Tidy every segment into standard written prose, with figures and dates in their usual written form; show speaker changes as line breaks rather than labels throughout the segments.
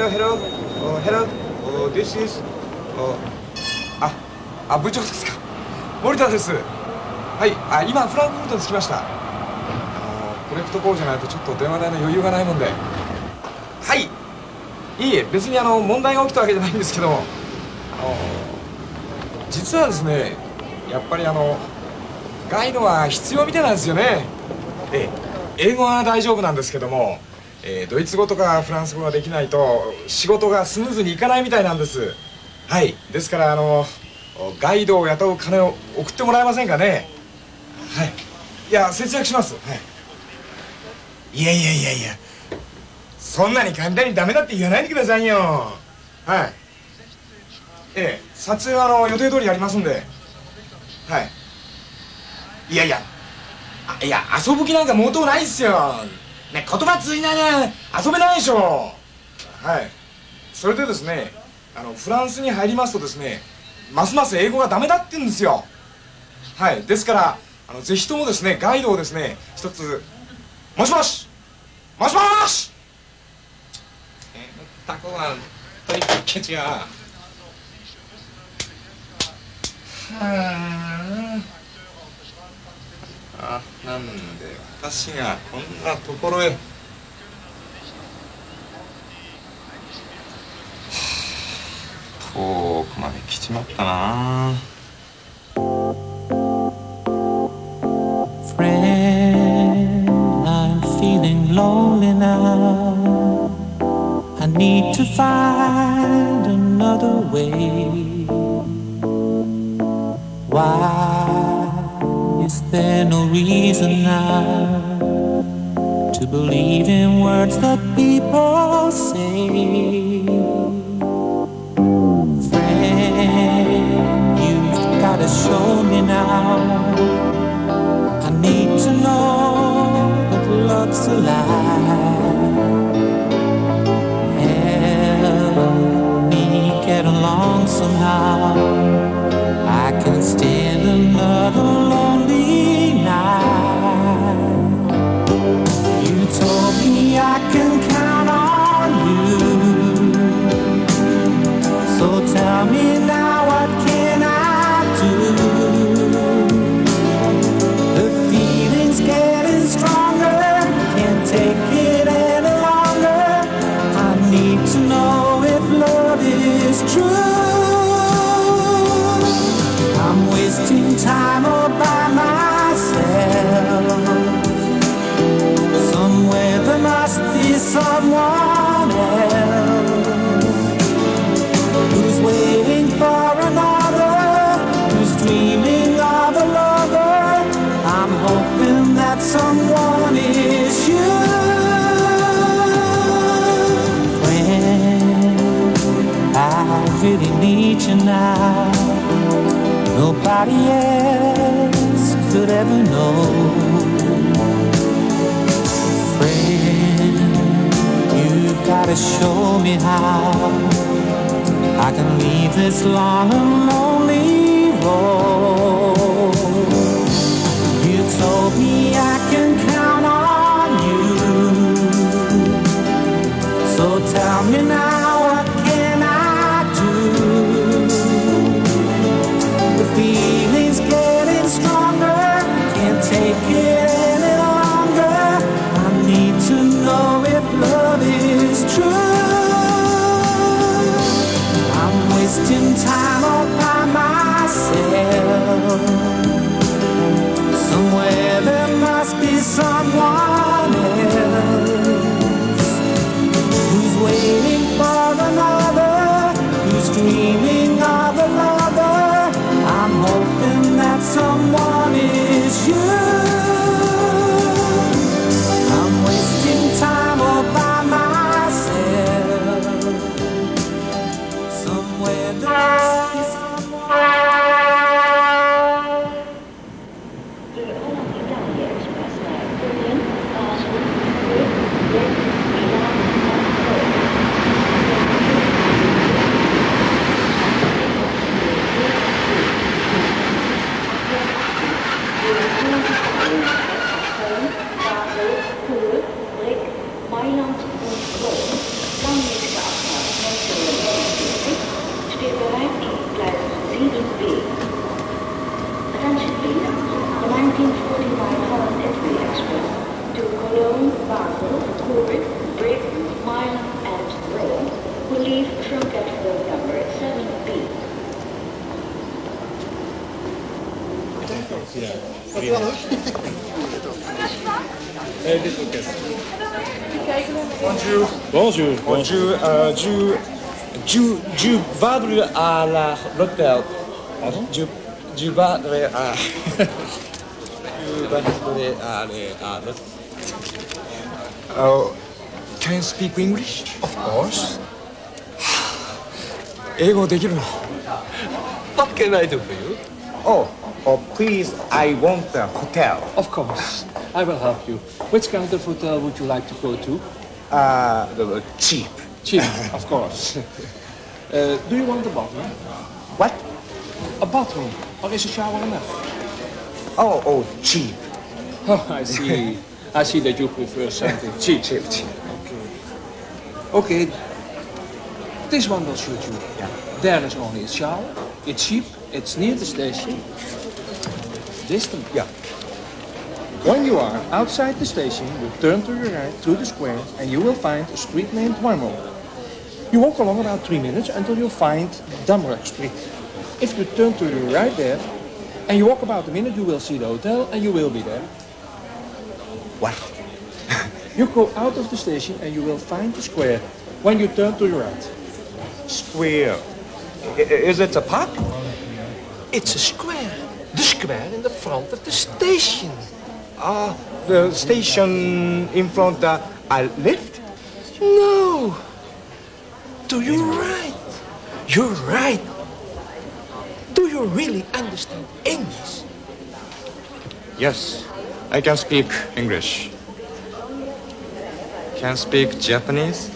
hello, hello, hello, this is, 部長ですか。森田です。はい、今フランクフルトに着きました。コレクトコールじゃないとちょっと電話代の余裕がないもんで。はい。いいえ、別に問題が起きたわけじゃないんですけども、実はですね、やっぱりガイドは必要みたいなんですよね。英語は大丈夫なんですけども、ドイツ語とかフランス語ができないと仕事がスムーズにいかないみたいなんです。はい。ですからガイドを雇う金を送ってもらえませんかね。はい。いや、節約します。はい。いや、そんなに簡単にダメだって言わないでくださいよ。はい。撮影は予定通りやりますんで。はい。いや、遊ぶ気なんか毛頭ないっすよ。ね、言葉通じないね、遊べないでしょ。はい。それでですね、フランスに入りますとですね、ますます英語がダメだって言うんですよ。はい。ですからぜひともですね、ガイドをですね、一つ。もしもしもしもし、たこはといっけちが。なんで私がこんなところへ。遠くまで来ちまったな。
Friend, I'm feeling lonely now. I need to find another way. Why is there no reason now to believe in words that people say? Friend, you've gotta show me now. I need to know that love's alive. Help me get along somehow. I can stand another lonely night. You told me I can count on you. So tell me now, what can I do? The feeling's getting stronger, can't take it any longer. I need to know if love is true. I'm wasting time all by myself. Somewhere there must be someone else who's waiting for another, who's dreaming of a lover. I'm hoping that someone is you. When I really need you now, nobody else could ever know. Friend, you've gotta show me how I can leave this long and lonely road. You told me I can count on you. So tell me now, what can I do? The feeling's getting stronger, can't take it any longer. I need to know if love is true. I'm wasting time all by myself. Somewhere there must be someone else who's waiting for another, who's dreaming of a lover. I'm hoping that someone is you. I'm wasting time all by myself. Somewhere there must be someone.
マイナーチコントロール、ランゲージがあった Ja. Dit loket.
Bonjour.
Bonjour.
Bonjour.
Je vadru à l'hôtel.
Je voudrais Can you speak English?
Of course.
英語できるの？
What can I do for you?
Oh, please, I want a hotel.
Of course. I will help you. Which kind of hotel would you like to go to?
Cheap.
Cheap, of course. Do you want a bathroom?
What?
A bathroom? Or is a shower enough?
Oh, cheap.
Oh, I see. I see that you prefer something cheap.
Cheap.
Okay. This one will suit you.
Yeah.
There is only a shower. It's cheap. It's near the station. Distant.
Yeah.
When you are outside the station, you turn to your right through the square and you will find a street named Warmo. You walk along about 3 minutes until you find Damrak Street. If you turn to your right there and you walk about a minute, you will see the hotel and you will be there.
What?
You go out of the station and you will find the square when you turn to your right.
Square. Is it a park?
It's a square. The square in the front of the station.
The station in front a lift?
No. To your right. You're right. Do you really understand English?
Yes, I can speak English. Can speak Japanese?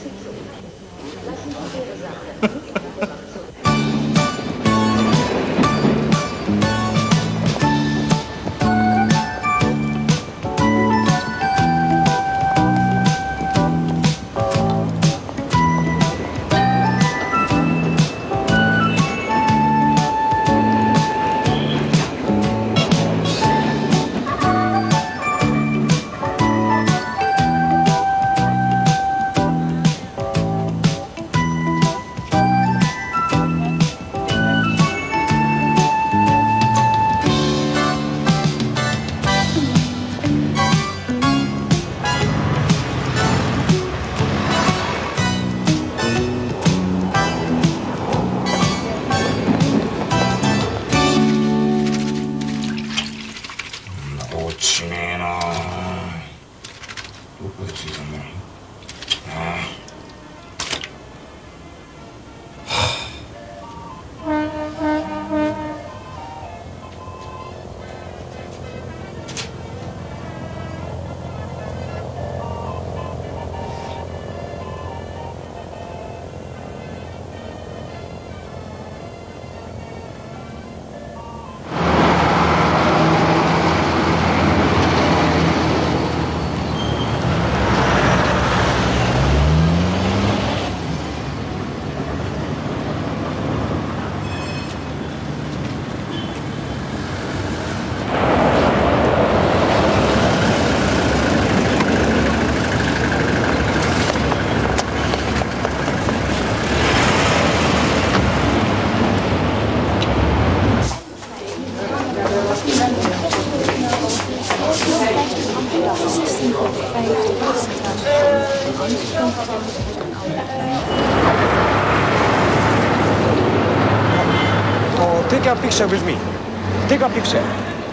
Take a picture with me. Take a picture.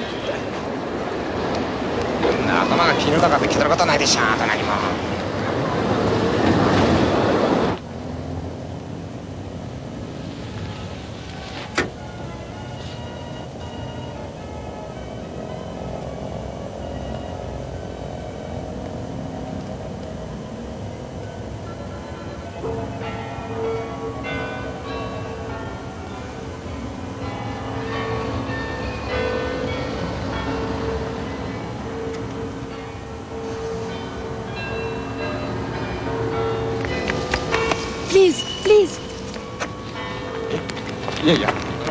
頭が絹だからって気取ることないでしょ、あんた何も。
Please.
Yeah.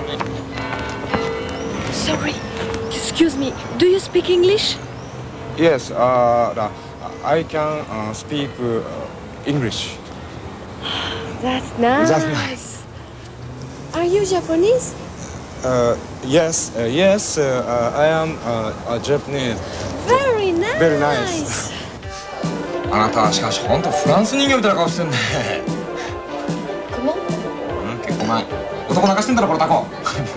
Sorry. Excuse me. Do you speak English?
Yes, I can speak English.
That's nice.
That's nice.
Are you Japanese?
Yes, I am Japanese.
Very nice.
Very nice.
あなたはしかし本当フランス人形みたいな顔してんね。
Comment?
結構前男泣かしてんだろこのタコ。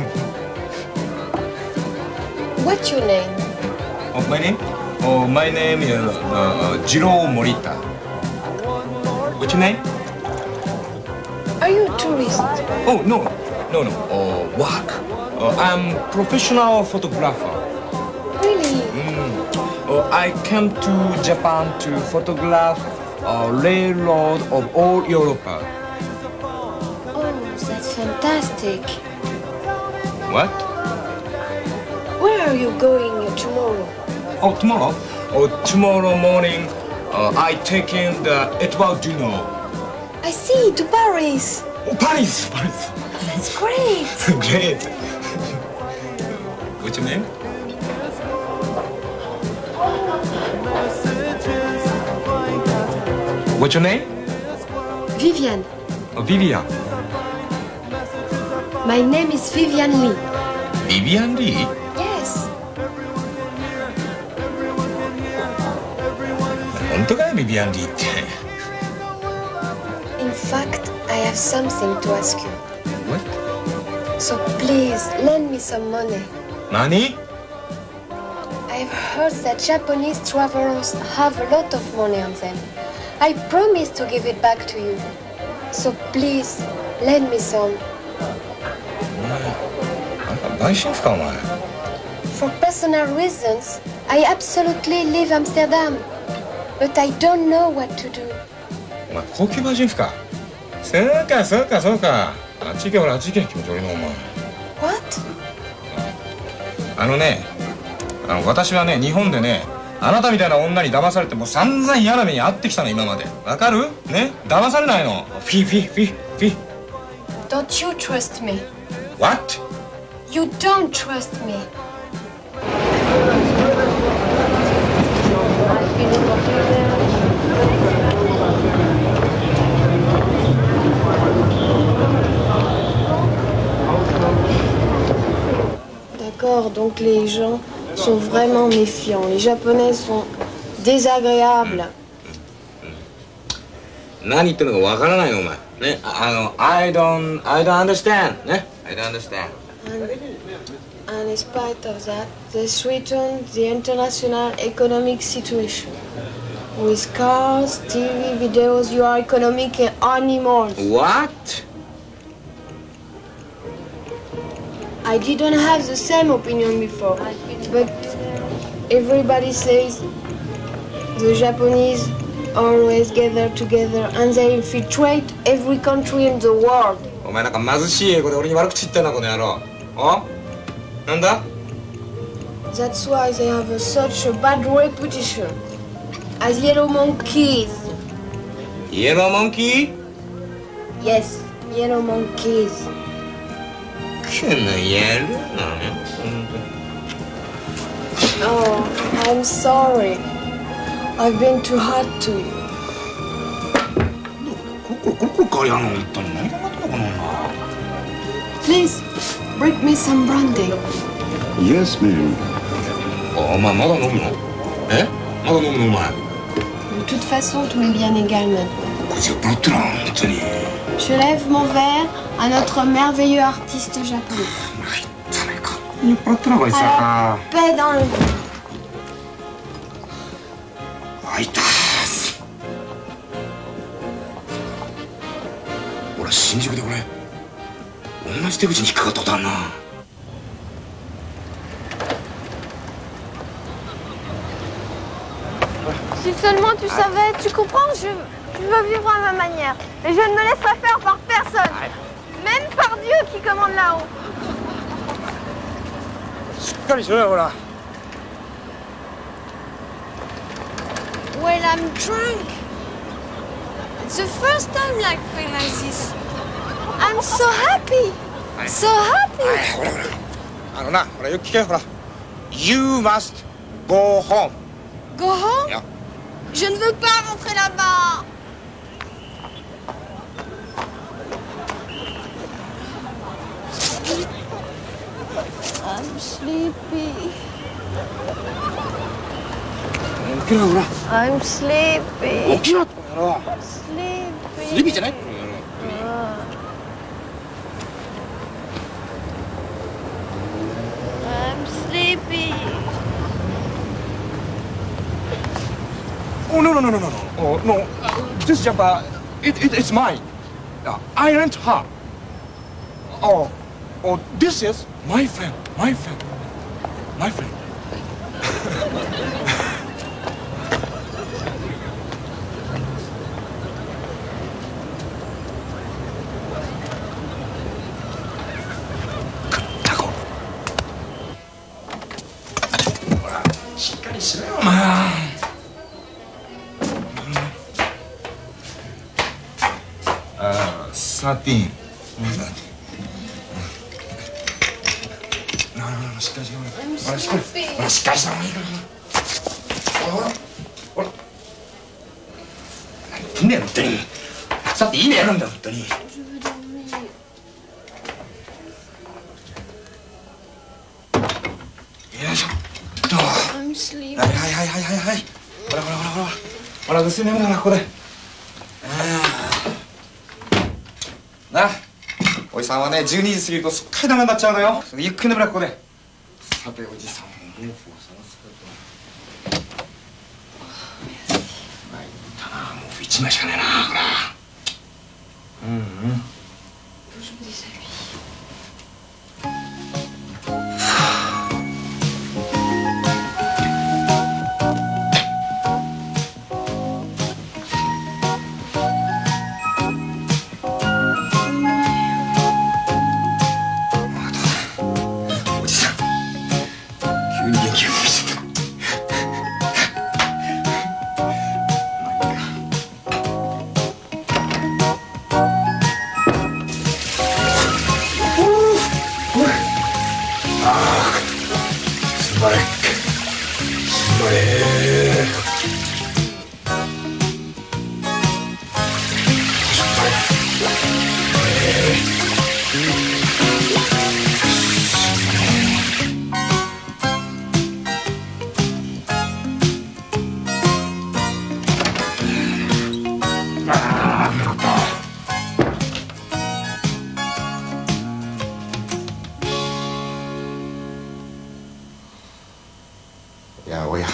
What's your name?
Oh, my name? Oh, my name is Jiro Morita. What's your name?
Are you a tourist?
Oh, no. Work. I'm professional photographer.
Really?
I came to Japan to photograph railroad of all Europe.
Oh, that's fantastic.
What?
Where are you going tomorrow?
Oh, tomorrow? Oh, tomorrow morning, I take in the Étoile du Nord.
I see, to Paris.
Oh, Paris.
That's great.
Great. What's your name? What's your name?
Viviane.
Oh, Vivian.
My name is Viviane Lee.
Vivian Lee?
Yes.
本当かよ、ビビアン・リーって。
In fact, I have something to ask you.
What?
So please, lend me some money.
Money?
I've heard that Japanese travelers have a lot of money on them. I promise to give it back to you. So please, lend me some.
あんた売春婦か、お前。
For personal reasons, I absolutely leave Amsterdam. But I don't know what to do.
お前、高級売春婦か。そうか。あっち行け、ほら、あっち行け。気持ち悪いな、お前。
What?
私はね、日本でね、あなたみたいな女に騙されてもう散々嫌な目に遭ってきたの、今まで。わかる？ね？騙されないの。フィ。
Don't you trust me?
What?
You don't trust me. D'accord, donc les gens sont vraiment méfiants. Les Japonais sont désagréables.
何言ってるのかわからないよ、お前。ね、I don't understand. ね、I don't understand.
And in spite of that, they threaten the international economic situation. With cars, TV, videos, you are economic animals.
What?
I didn't have the same opinion before, but everybody says the Japanese always gather together and they infiltrate every country in the world.
お前なんか貧しい英語で俺に悪口言ってんな、この野郎。あ？なんだ？
That's why they have such a bad reputation as yellow monkeys.
Yellow monkey?
Yes, yellow monkeys.
この野郎なのよ。
Oh, I'm sorry. I've been too hard to you.
ここからやの、本当に。何考えてんのかな、お前。
Please, bring me some brandy.
Yes, ma'am.
お前まだ飲むの？え？まだ飲むのお前。
De toute façon, tout est bien égal maintenant.
こいつ酔っ払ってるな、本当に。
Je lève mon verre à notre merveilleux artiste japonais.
入ったね、か。酔っ払ってるな、こいつ
À
は。
la paix dans le monde.
開いた。俺は新宿でこれ同じ手口に引っかかったことあるな。
Si seulement tu savais, tu comprends, je veux vivre à ma manière. Et je ne me laisserai faire par personne. Même par Dieu qui commande là-haut.
しっかりしろよ、ほら。
Well, I'm drunk. It's the first time like feeling like this. I'm so happy. So happy.
ほら。ほら、よく聞けよ、ほら。You must go home.
Go home?
Yeah.
Je ne veux pas rentrer là-bas.
I'm sleepy. I'm sleepy. Sleepy. I'm sleepy.
Oh, no. Oh, no. This jumper, it's mine. I rent her. Oh, this is my friend.
しっかりしろよお前。13。しっかりしろ。しっかりした方がいいから。ほら。何言ってんだよ本当に。さっていいねやるんだ本当に。よいしょ。
I'm sleepy.
はい。ほらぐっすり眠るなここで。な、おじさんはね12時過ぎるとすっかりダメになっちゃうのよ。ゆっくり眠れここで。さておじさんも毛布を探すけど。まいったな、毛布1枚しかねえなほら。いやおや。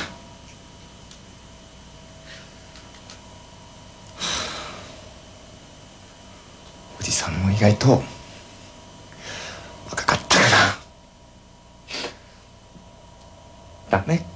おじさんも意外と若かったからだね。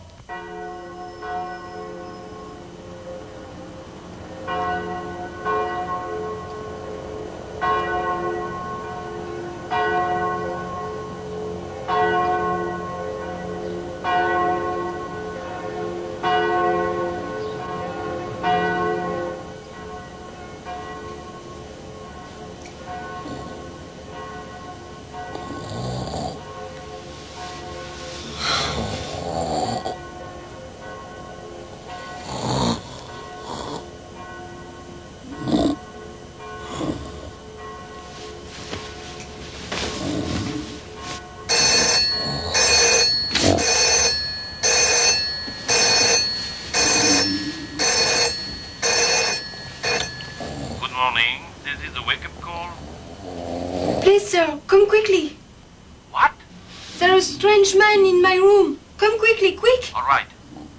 Please, sir, come quickly.
What?
There is a strange man in my room. Come quickly, quick.
All right.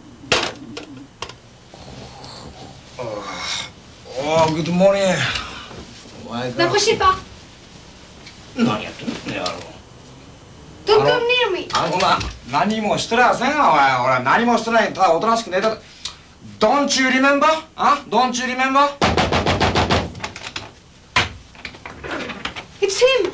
Oh, good morning.
N'approchez pas.
何やってんのやろ。
Don't come near me.
お前何もしてらせんわお前。俺何もしてない。ただおとなしく寝た。Don't you remember? Don't you remember?
It's him.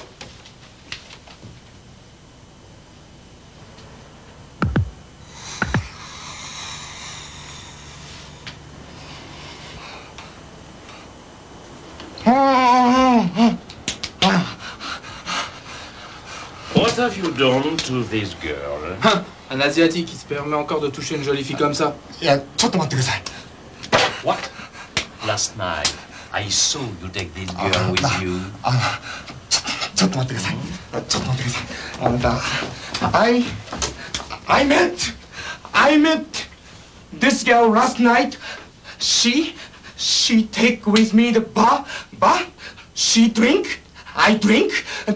What have you done to this girl?
Un asiatique qui se permet encore de toucher une jolie fille comme ça.
いやちょっと待ってください。
What? Last night, I saw you take this girl with you.
ちょっと待ってください。ちょっと待ってください。あなた、I met this girl last night. She take with me the bar. She drink. I drink. A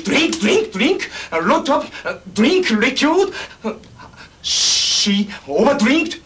lot of drink liquid. She overdrinked.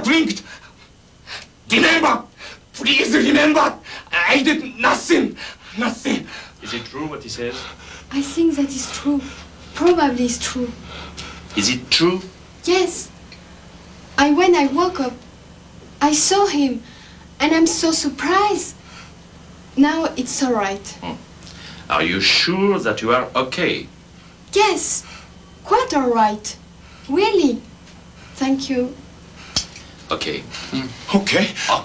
Remember, please remember. I did nothing.
Is it true what he says?
I think that is true. Probably it's true.
Is it true?
Yes. When I woke up, I saw him, and I'm so surprised. Now it's all right.
Are you sure that you are okay?
Yes, quite all right. Really. Thank you.
Okay.
Okay.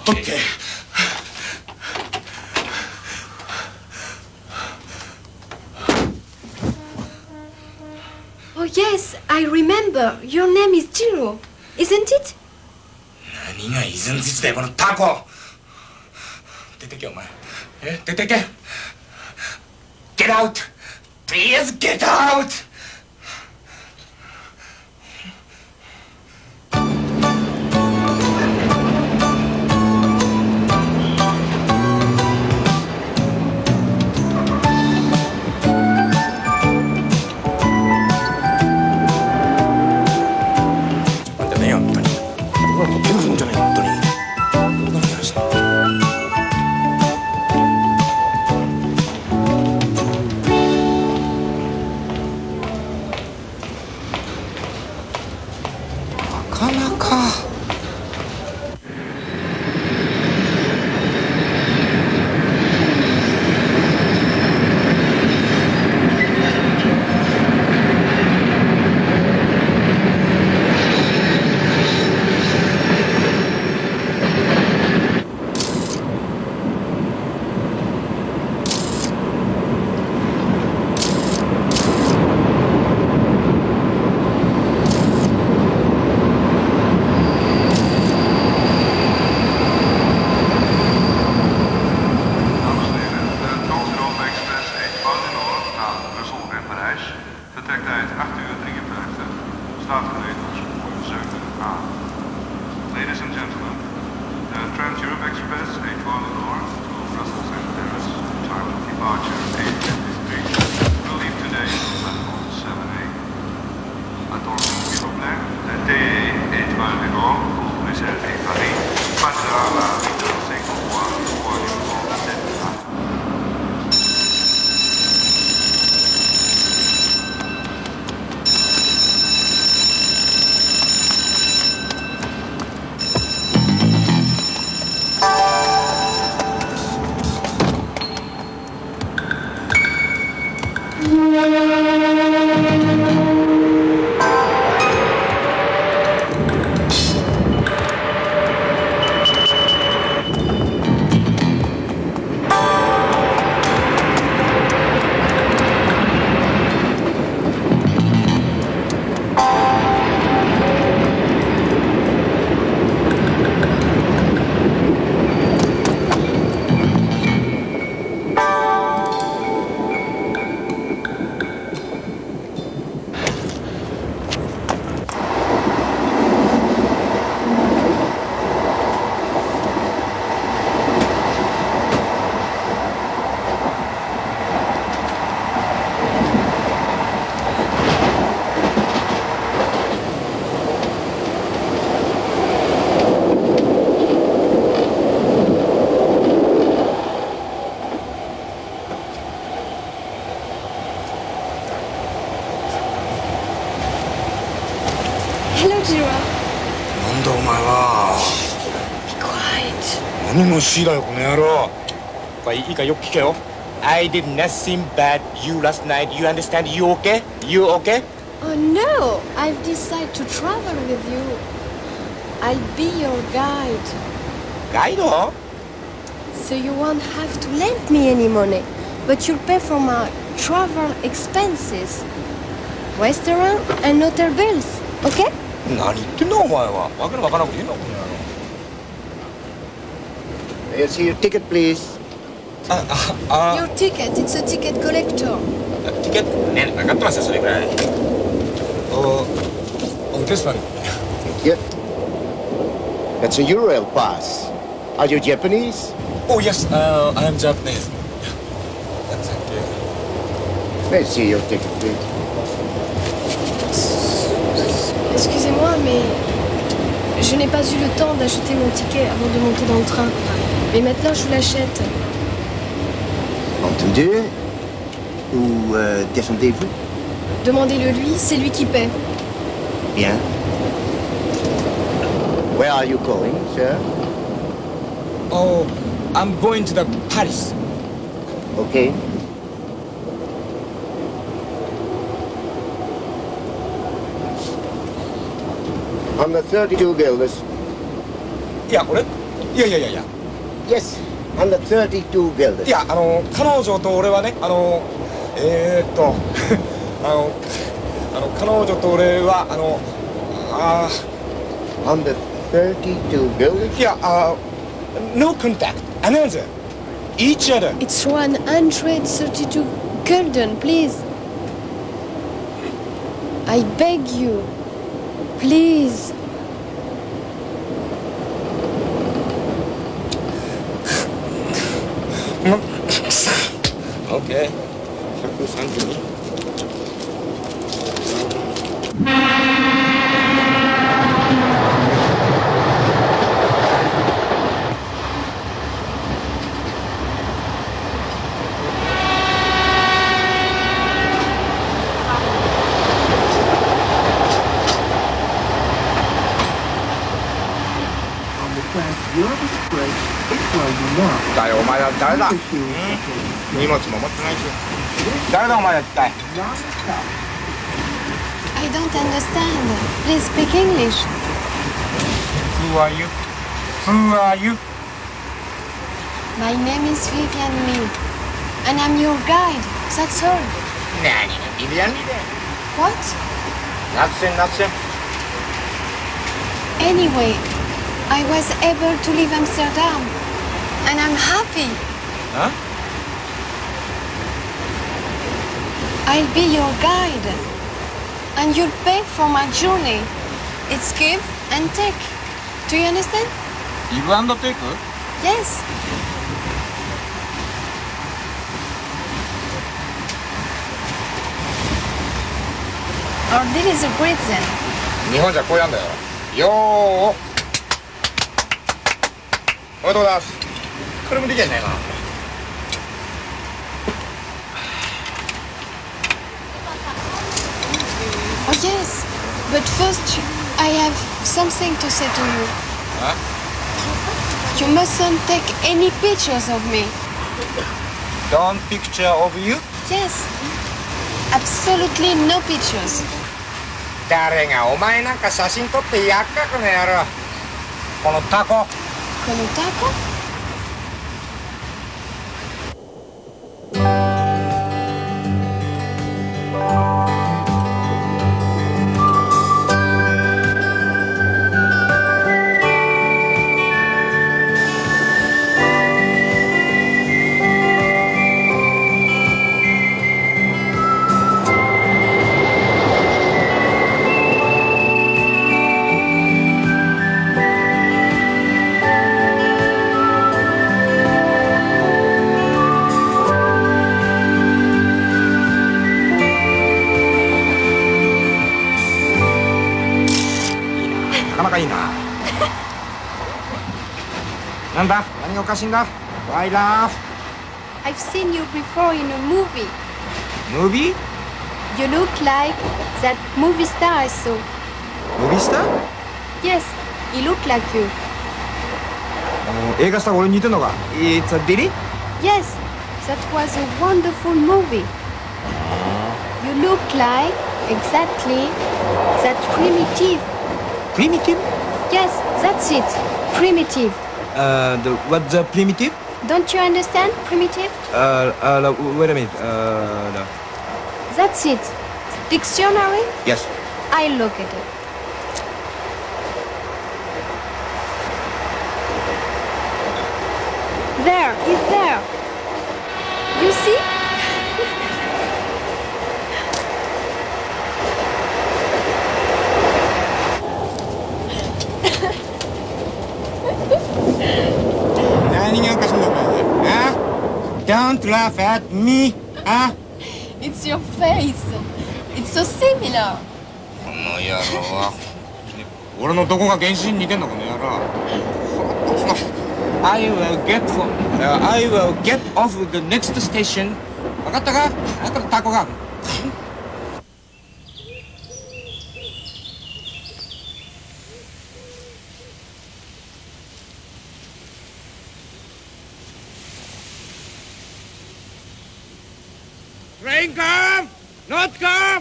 Oh yes, I remember. Your name is Jiro, isn't it?
何がイズンズだよこのタコ。出てけお前。出てけ。Get out. Please get out.
何のシーだよこの野郎。いいかよく聞けよ。I did nothing bad you last night. You understand? You okay? You okay?
Oh no! I've decided to travel with you. I'll be your guide.
Guide?
So you won't have to lend me any money, but you'll pay for my travel expenses, restaurant and hotel bills. Okay?
何言ってんだお前は。わけのわからんこと言うなこの野郎。
Here's your ticket, please.
Your ticket, it's a ticket collector.
ティケットね、分かってますよ、それぐらい。
this one.
Thank you. That's a Eurail pass. Are you Japanese?
Oh, yes, I am Japanese. Thank you.
Let's see your ticket, please.
Excusez-moi, mais je n'ai pas eu le temps d'acheter mon ticket avant de monter dans le train. Mais maintenant, je vous l'achète.
Entendu. Où descendez-vous?
Demandez-le lui, c'est lui qui paie.
Bien. Where are you going, sir?
Oh, I'm going to the Paris.
Okay. On the 32 guilders.
いや、俺いや。
Yes, on the 32 guilders.
いや、彼女と俺はね、彼女と俺は、
On the 32 guilders?
いや、no contact, another, each other.
It's 132 gulden, please. I beg you. Please.
Okay.
だよ、お前は誰だ？荷物も持ってないし。誰だお前は一体。
I don't understand. Please speak English.
Who are you? Who are you?
My name is Vivian Lee, and I'm your guide. That's all.
何がビビアンリで。
What?
Nothing.
Anyway, I was able to leave Amsterdam, and I'm happy.
Huh?
I'll be your guide, and you'll pay for my journey. It's give and take. Do you understand?
Give and take?
Yes. Or this is a great then.
日本じゃこうやんだよ。よー。おめでとうございます。これもできやんないな。
Oh yes, but first I have something to say to you.
Huh?
You mustn't take any pictures of me.
Don't picture of you?
Yes, absolutely no pictures.
誰がお前なんか写真撮ってやっかこの野郎。このタコ。
このタコ?
Why laugh?
I've seen you before in a movie.
Movie?
You look like that movie star I saw.
Movie star?
Yes, he looked like you.
映画スター俺に似てんのか? It's a Billy?
Yes, that was a wonderful movie. You look like exactly that primitive.
Primitive?
Yes, that's it. Primitive.
What's the primitive?
Don't you understand primitive?
Wait a minute.
That's it. Dictionary?
Yes.
I look at it. There, it's there. You see?
Don't laugh at me, huh?
It's your face. It's so similar.
この野郎は。俺のどこが原始に似てんのこの野郎。I will get off the next station. 分かったか？あとタコが。Train come! Not come!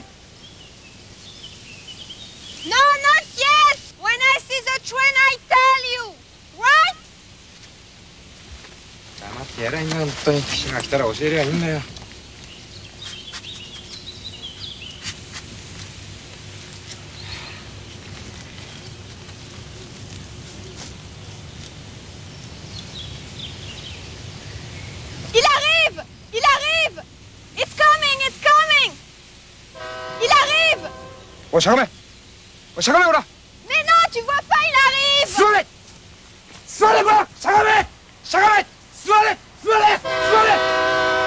No, not yet! When I see the train, I tell you! Right?
黙ってやりゃいいんだよ、本当に。日が来たら教えりゃいいんだよ。
Il arrive! Il arrive! It's coming! It's coming! Il arrive!
おい、しゃがめ！おい、しゃがめ、ほら！
Mais non, tu vois pas, il arrive!
座れ！座れ、ほら！しゃがめ！しゃがめ！座れ！座れ！座れ！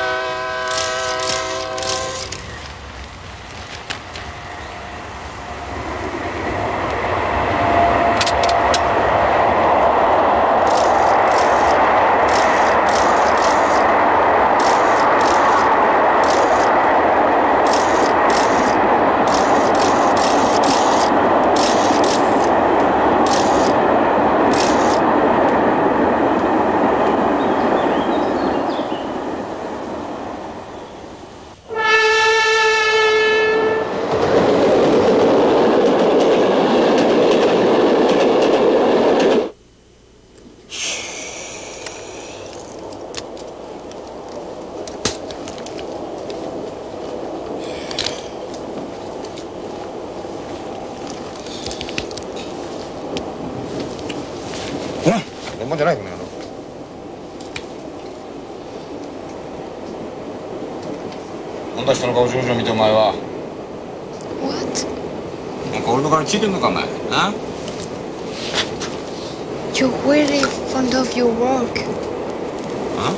もんじゃないこの野郎。なんだ人の顔上々見てお前は。
What?
なんか俺の顔についてんのかお前。あ
You're really fond of your work.
Huh?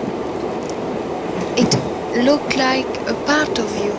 It looked like a part of you.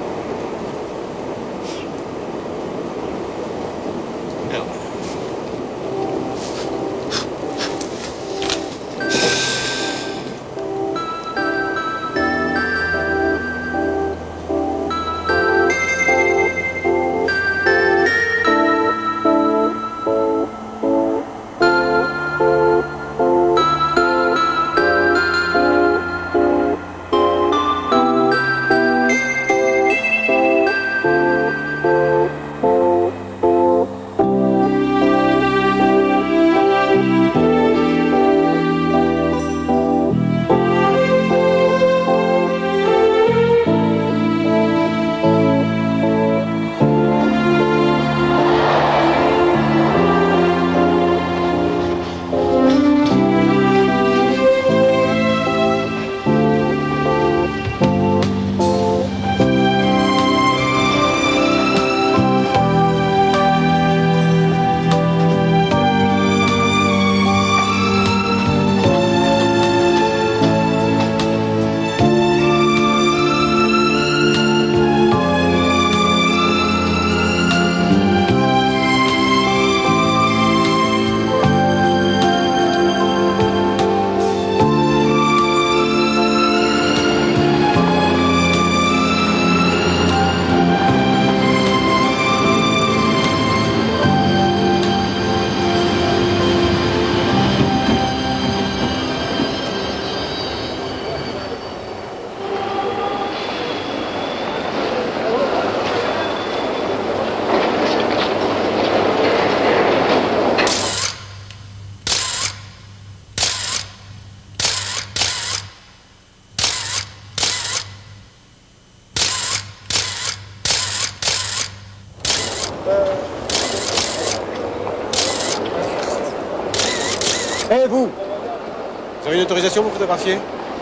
Eh, vous avez une autorisation pour photographier?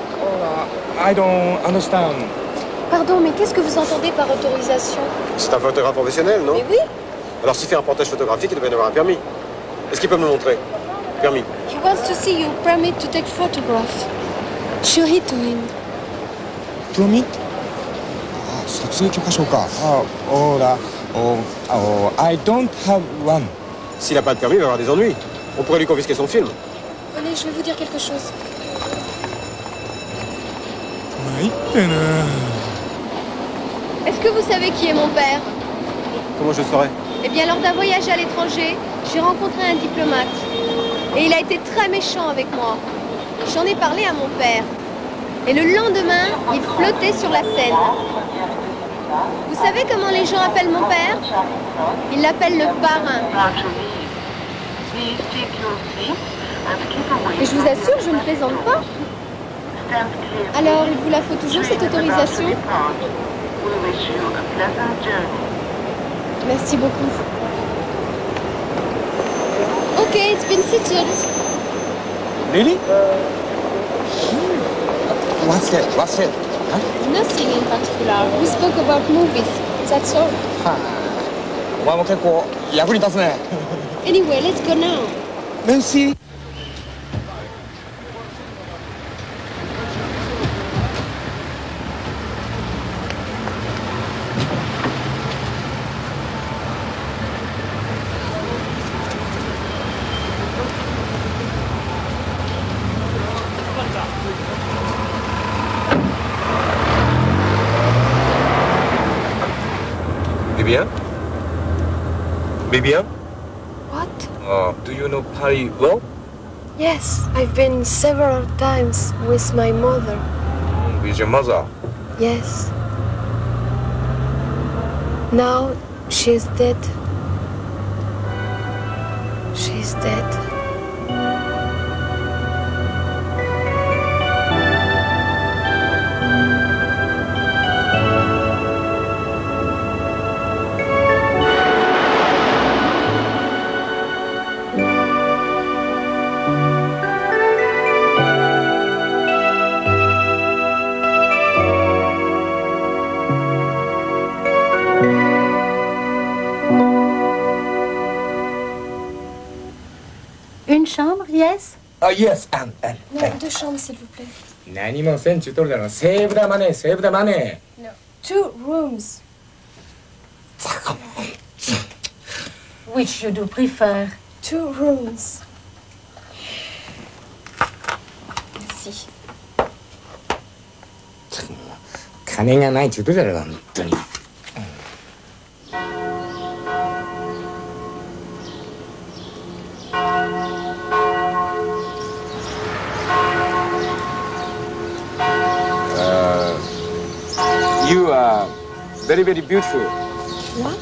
I don't understand.
Pardon, mais qu'est-ce que vous entendez par autorisation?
C'est un photographe professionnel, non?
Mais oui.
Alors s'il fait un reportage photographique, il devrait y avoir un permis. Est-ce qu'il peut me le montrer? Permis.
He wants to see your permit to take photographs.
Show it to him.
To me? Ah, 撮影許可証か。Oh, I don't have one.
S'il n'a pas de permis, il va avoir des ennuis. On pourrait lui confisquer son film.
Venez, je vais vous dire quelque chose. Est-ce que vous savez qui est mon père?
Comment je saurais?
Eh bien, lors d'un voyage à l'étranger, j'ai rencontré un diplomate. Et il a été très méchant avec moi. J'en ai parlé à mon père. Et le lendemain, il flottait sur la Seine. Vous savez comment les gens appellent mon père? Ils l'appellent le parrain. Et je vous assure, je ne plaisante pas. Alors, il vous la faut toujours cette autorisation? Merci beaucoup. Okay, it's been settled.
Really? What's it? Huh?
Nothing in particular. We spoke about movies. That's all.
お前も結構役に立つね。
Anyway, let's go now.
Merci.
Vivian? Vivian?
What?
Do you know Paris well?
Yes, I've been several times with my mother.
With your mother?
Yes. Now she's dead. She's dead.
Une chambre, yes?
Yes, and.
Non, 2 chambres, s'il vous plaît.
何もせんちゅうとるだろ。セーブだマネー、セーブだマネー。
No. 2 rooms.
Which you do prefer?
2 rooms. Merci.
金がないちゅうとるだろ、本当に。
You are very, very beautiful.
What?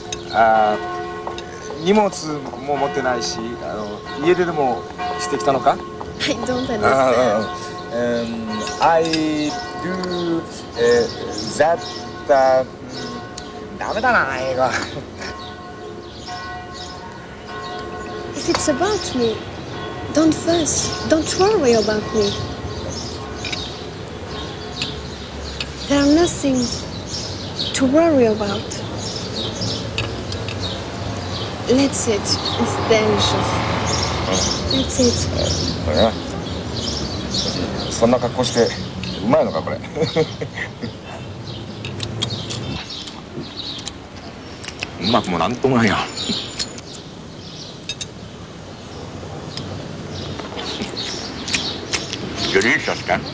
荷物も持ってないし、家出でもしてきたのか？
I don't understand.
I do that. ダメだな英語。
If it's about me, don't fuss. Don't worry about me. There's nothing to worry about. Let's it. It's delicious. That's it.
これな。そんな格好してうまいのかこれ。うまくもなんともないや。Delicious, kan?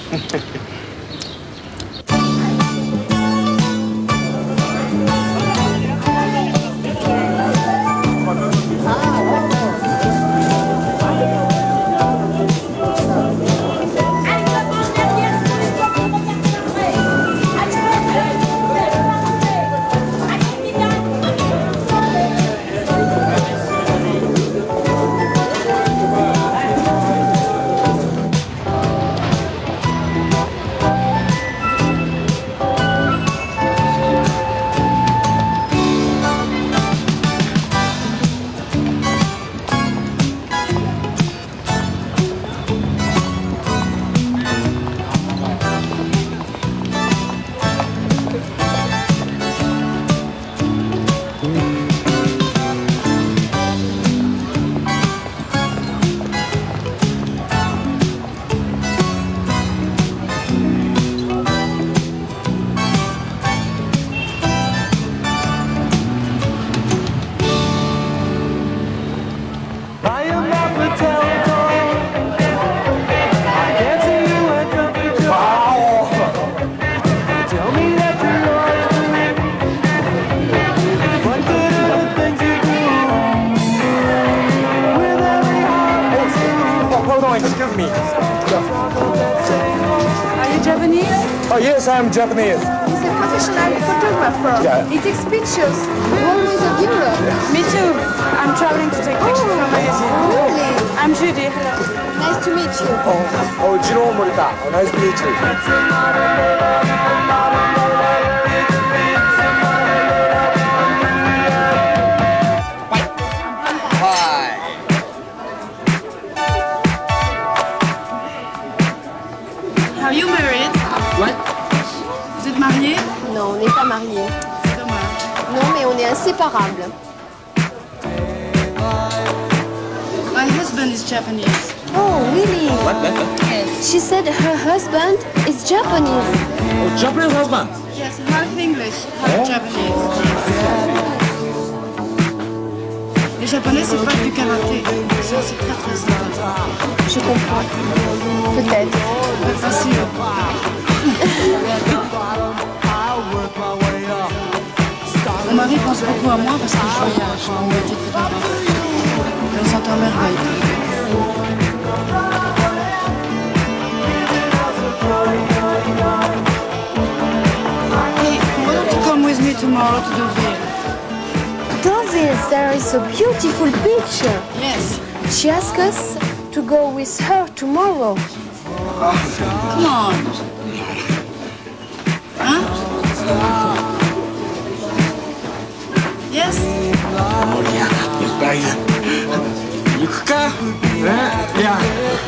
Oh, yes, I'm Japanese.
He's a professional photographer.
Yeah.
He takes pictures. We're always of Europe.
Me too. I'm traveling to take pictures for a magazine.
Really?
I'm Judy. Hello.
Nice to meet you.
Oh, Jiro Morita. Oh, nice to meet you.
Are you married?
What?
Vous êtes mariés?
Non, on n'est pas mariés.
C'est dommage.
Non, mais on est inséparables.
My husband is Japanese.
Oh, really?
What?
Yes.
She said her husband is Japanese.
Oh, Japanese husband.
Yes, half English, half Japanese. Les Japonais, c'est pas du karaté. Ça, c'est très très sympa.
Je comprends. Peut-être.
Pas sûr. Mon mari pense beaucoup à moi parce que je voyage. Mon métier de photographe. On s'entend merveille. Hey, why don't you come with me tomorrow to Deauville?
Deauville, there is a beautiful beach.
Yes.
She asked us to go with her tomorrow.
Come on. Huh? Yes?
行くか。いや。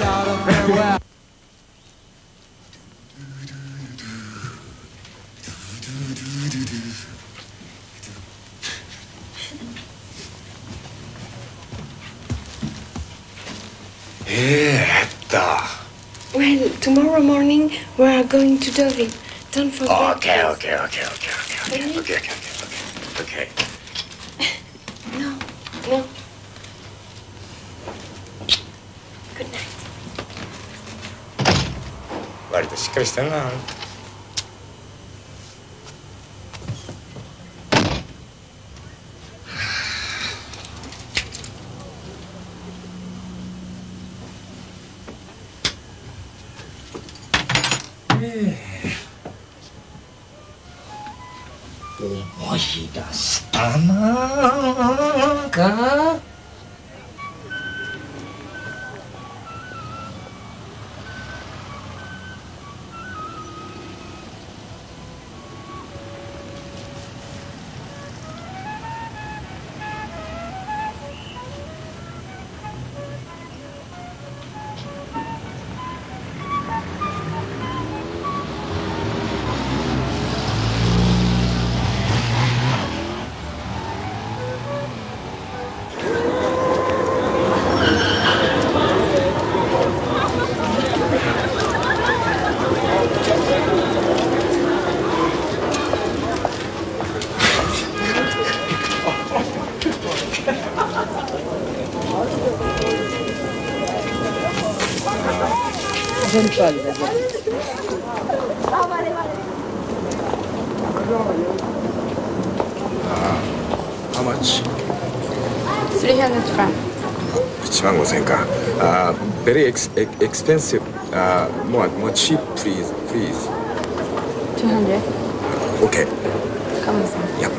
Well, tomorrow morning we are going to Deauville. Don't forget.
Okay.
No, no. Good night.
割としっかりしてるな。
思い出したなか。
J'aime pas les baguettes.
How much?
300 francs.
15,000円か。Very expensive. More cheap, please.
200.
Okay.
Comme ça.
Yeah.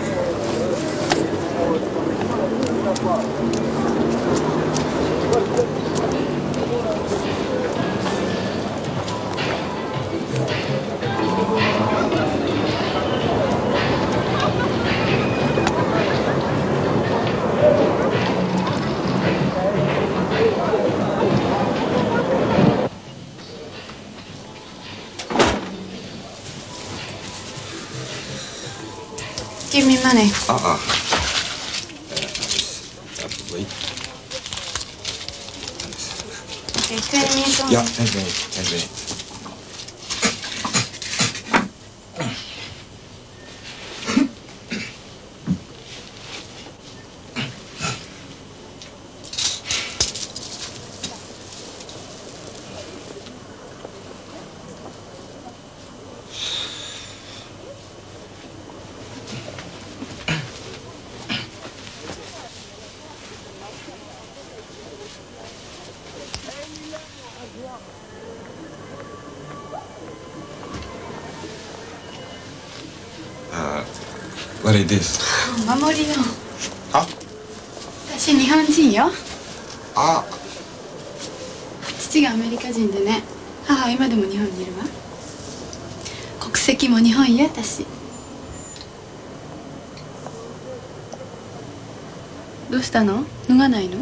Give me money.
Wait.
Okay, 20 minutes only.
Yeah, 10 minutes. 誰です？
お守りよ。
あ、
私日本人よ。
あ、
父がアメリカ人でね、母は今でも日本にいるわ。国籍も日本よ、私。どうしたの？脱がないの？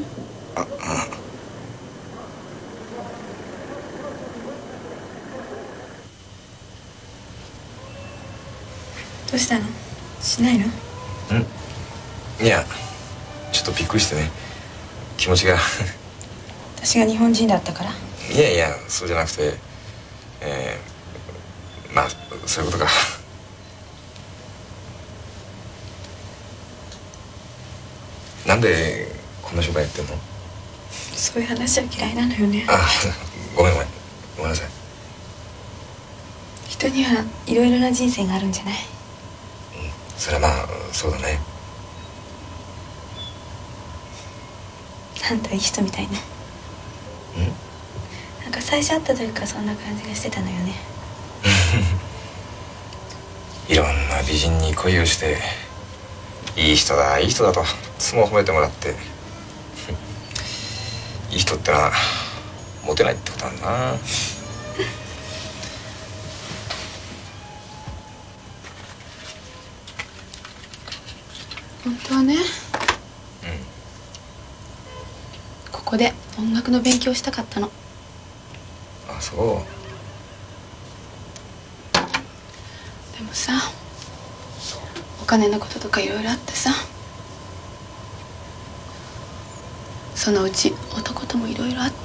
どうしたの？しないの？
いや、ちょっとびっくりしてね、気持ちが
私が日本人だったから？
いやいや、そうじゃなくて、まあそういうことか。なんでこんな商売やってんの？
そういう話は嫌いなのよね。
あ、ごめんなさい。
人にはいろいろな人生があるんじゃない？
それはまあそうだね。
あんたいい人みたいね。なんか最初会った時からそんな感じがしてたのよね。
いろんな美人に恋をしていい人だいい人だといつも褒めてもらっていい人ってのはモテないってことなんだな。
本当はね、ここで音楽の勉強したかったの。
あ、そう。
でもさ、お金のこととかいろいろあってさ、そのうち男ともいろいろあって、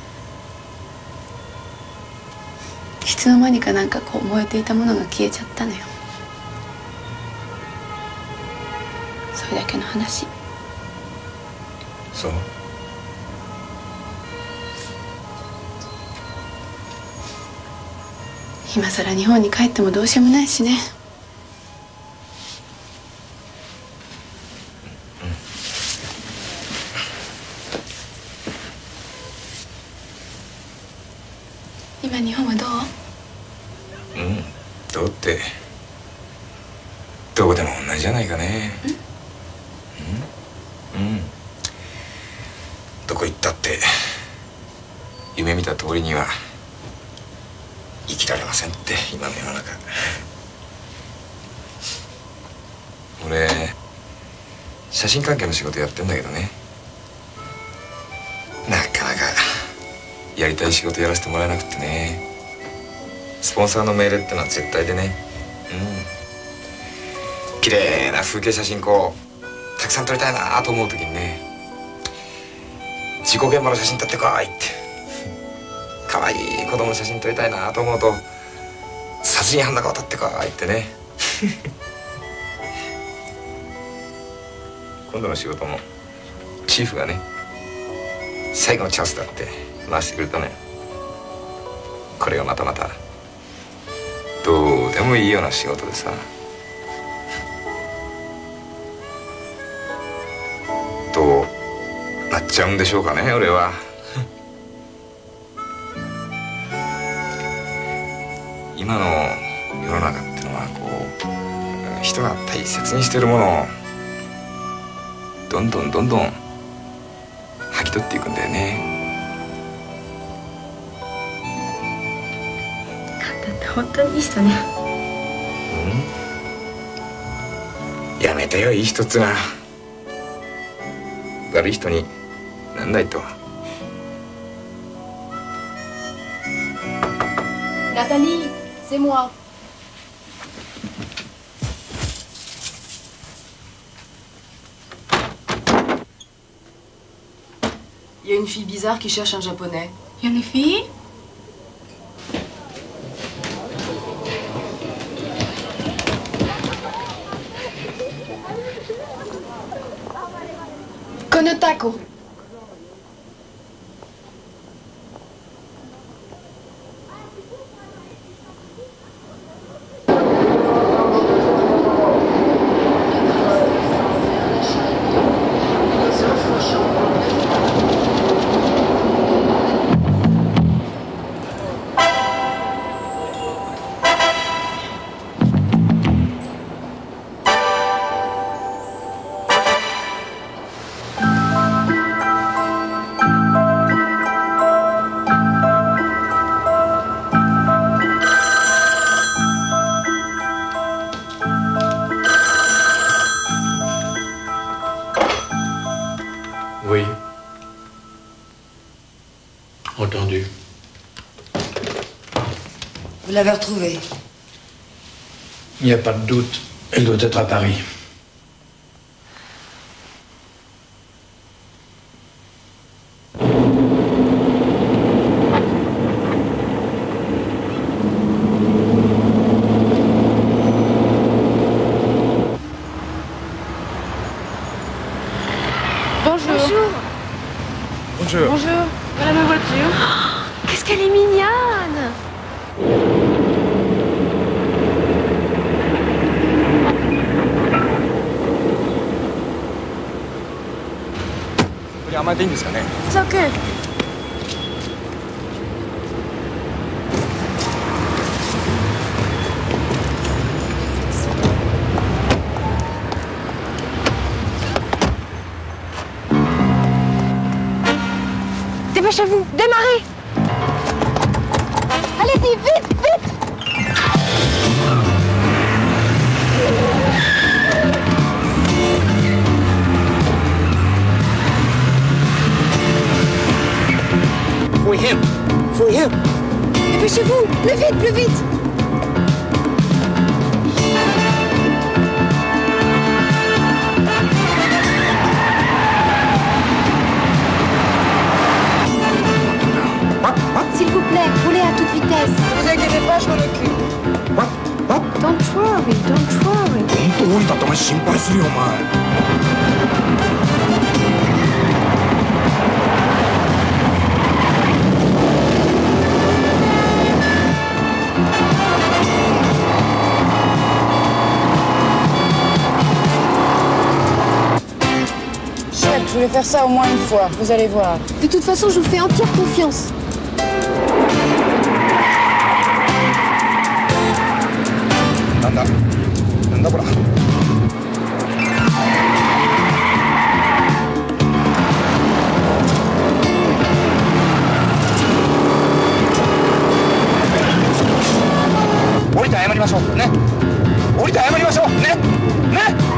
いつの間にかなんかこう燃えていたものが消えちゃったのよ。それだけの話。
そう。
今さら日本に帰ってもどうしようもないしね。今日本はどう？
どうってどこでも同じじゃないかね。どこ行ったって夢見た通りには生きられませんって今の世の中。俺写真関係の仕事やってんだけどね、なかなかやりたい仕事やらせてもらえなくってね。スポンサーの命令ってのは絶対でね、綺麗な風景写真こうたくさん撮りたいなと思う時にね、事故現場の写真撮ってこいって、可愛い子供の写真撮りたいなと思うと、殺人犯だから撮ってこいってね。今度の仕事もチーフがね、最後のチャンスだって回してくれたのよ。これがまたどうでもいいような仕事でさ、どうなっちゃうんでしょうかね、俺は。今の世の中ってのはこう人が大切にしてるものをどんどん剥ぎ取っていくんだよね。
だって本当にいい人ね。
やめてよ、いい人っつうな。悪い人になんないと。
Nathalie, c'est moi.
Il y a une fille bizarre qui cherche un japonais.
Il y a une fille?
Konotako.
Entendu.
Vous l'avez retrouvée.
Il n'y a pas de doute. Elle doit être à Paris.
Bonjour. Bonjour. Voilà ma voiture.
Oh, qu'est-ce qu'elle est mignonne!
It's okay.
Dépêchez-vous, démarrez! Allez-y, vite, vite!
For him.
Dépêchez-vous, plus vite, plus vite! S'il vous plaît, roulez à toute vitesse.
Ne vous inquiétez pas, je m'en occupe.
Don't worry, don't worry.
本当降りたってお前心配するよお前。
Chouette, je voulais faire ça au moins une fois, vous allez voir.
De toute façon, je vous fais entière confiance.
Nandaこら。降りて謝りましょうね。降りて謝りましょうね。ね。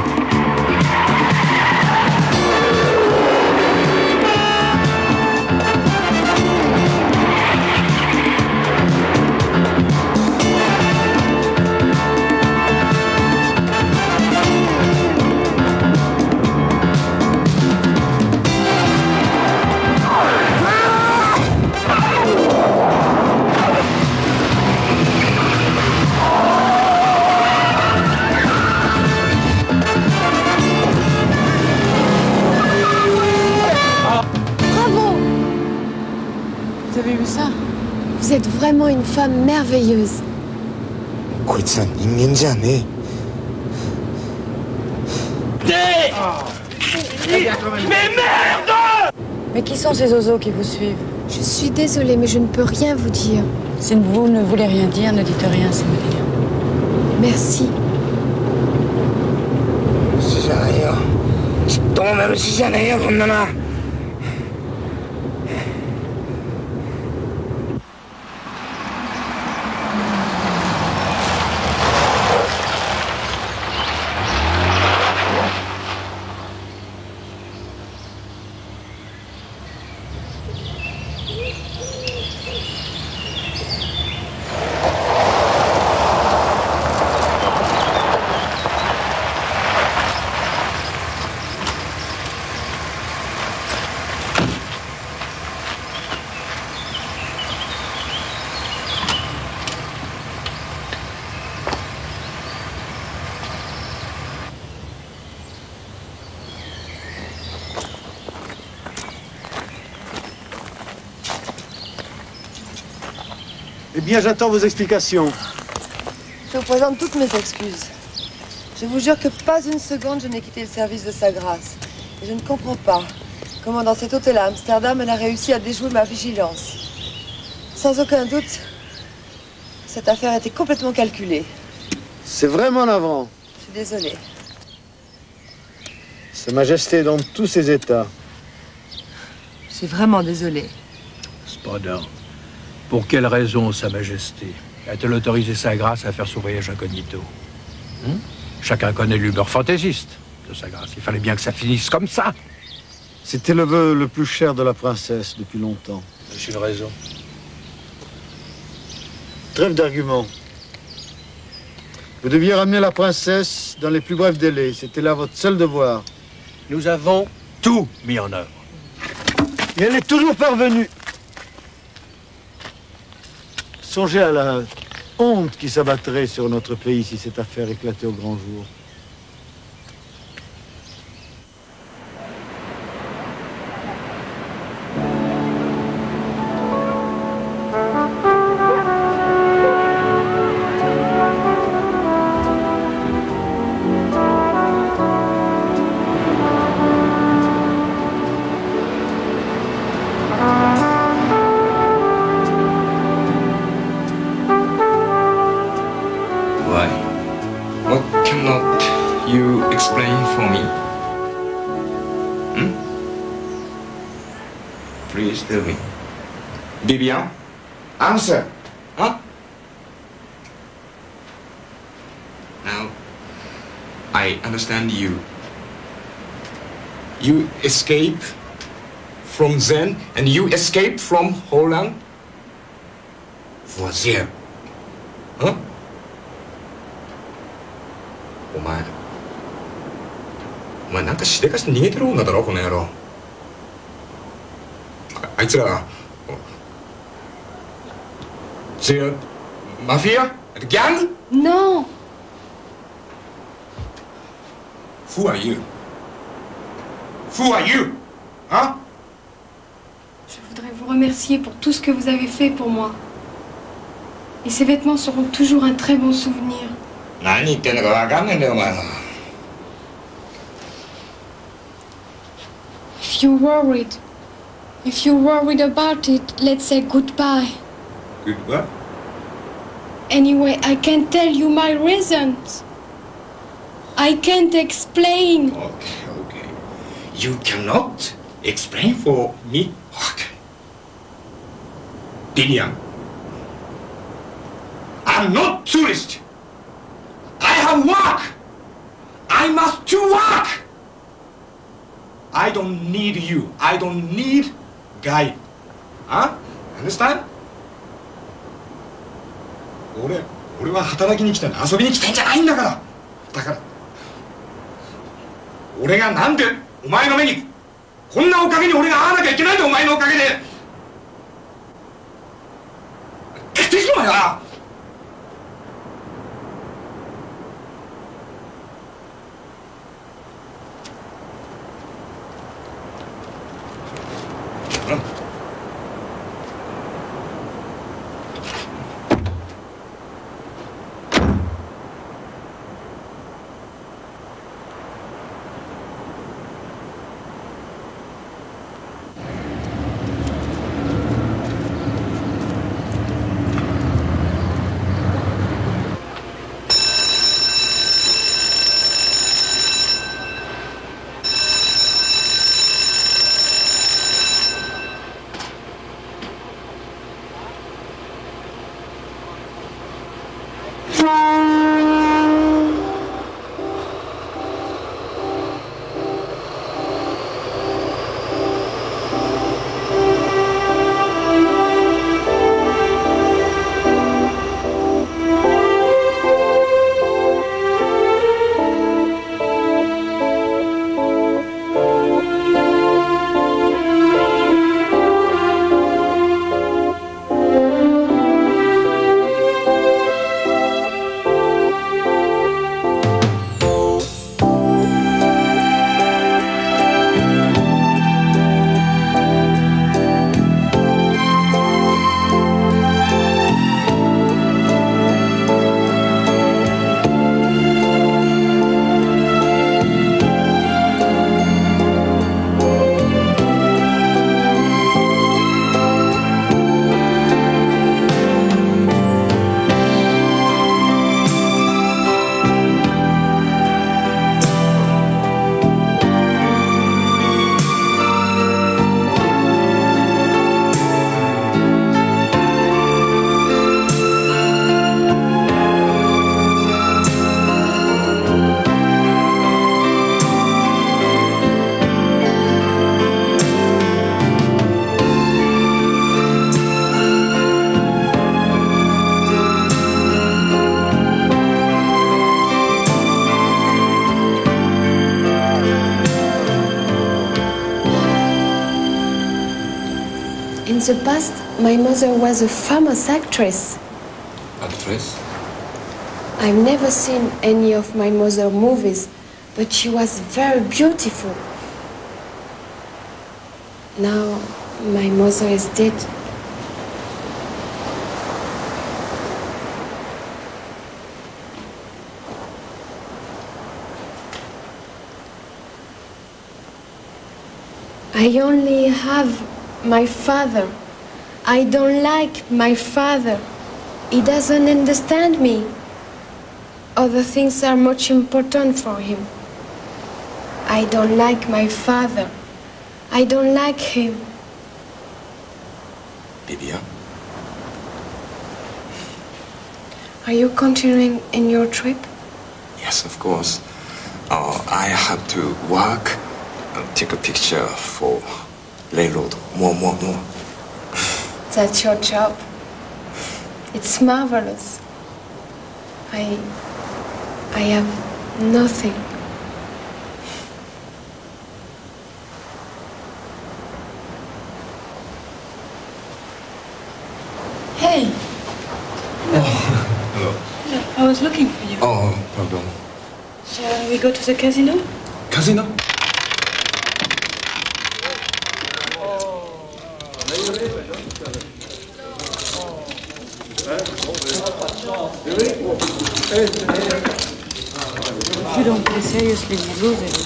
Vous avez vu ça?
Vous êtes vraiment une femme merveilleuse.
こいつは人間じゃねえ。
Mais merde! Mais qui sont ces oiseaux qui vous suivent?
Je suis désolée, mais je ne peux rien vous dire.
Si vous ne voulez rien dire, ne dites rien, c'est me dire.
Merci.
虫じゃないよ。ちっともメルシじゃねえよこんなの。
Eh bien, j'attends vos explications.
Je vous présente toutes mes excuses. Je vous jure que pas une seconde je n'ai quitté le service de Sa Grâce. Et je ne comprends pas comment dans cet hôtel à Amsterdam elle a réussi à déjouer ma vigilance. Sans aucun doute, cette affaire était complètement calculée.
C'est vraiment navrant.
Je suis désolée.
Sa Majesté est dans tous ses états.
Je suis vraiment désolée.
Cependant, pour quelle raison, Sa Majesté a-t-elle autorisé Sa Grâce à faire son voyage incognito? Chacun connaît l'humeur fantaisiste de Sa Grâce. Il fallait bien que ça finisse comme ça.
C'était le vœu le plus cher de la princesse depuis longtemps.
Est-ce une raison?
Trêve d'arguments. Vous deviez ramener la princesse dans les plus brefs délais. C'était là votre seul devoir.
Nous avons tout mis en œuvre.
Et elle est toujours parvenue. Songez à la honte qui s'abattrait sur notre pays si cette affaire éclatait au grand jour.
Tell me. Vivian? Answer. Huh? Now, I understand you. You escape from Zen and you escape from Holland? For there. Huh? お前なんかしでかして逃げてる女だろ、この野郎。あいつら、c'est mafia? Gang?
Non.
Who are you? Who are you? Hein?
Je voudrais vous remercier pour tout ce que vous avez fait pour moi. Et ces vêtements seront toujours un très bon souvenir.
何言ってんのかわかんねえんだよ、お前は。
If you're worried about it, let's say goodbye.
Goodbye?
Anyway, I can't tell you my reasons. I can't explain.
Okay. You cannot explain for me? Okay. Vivian, I'm not tourist. I have work. I must to work. I don't need you. I don't need guide. Huh? Understand? 俺は働きに来たんだ。遊びに来てんじゃないんだから。だから俺がなんでお前の目にこんなおかげに俺が会わなきゃいけないんだ、お前のおかげで。帰ってきろよ。
the past, my mother was a famous actress.
Actress?
I've never seen any of my mother's movies, but she was very beautiful. Now, my mother is dead. I only have my father. I don't like my father. He doesn't understand me. Other things are much important for him. I don't like my father. I don't like him.
Vivian?
Are you continuing in your trip?
Yes, of course. I have to work and take a picture for railroad. More.
That's your job. It's marvelous. I have nothing.
Hey,
Hello.
I was looking for you.
Oh, pardon.
Shall we go to the casino?
Casino?
If you don't play seriously, you lose it.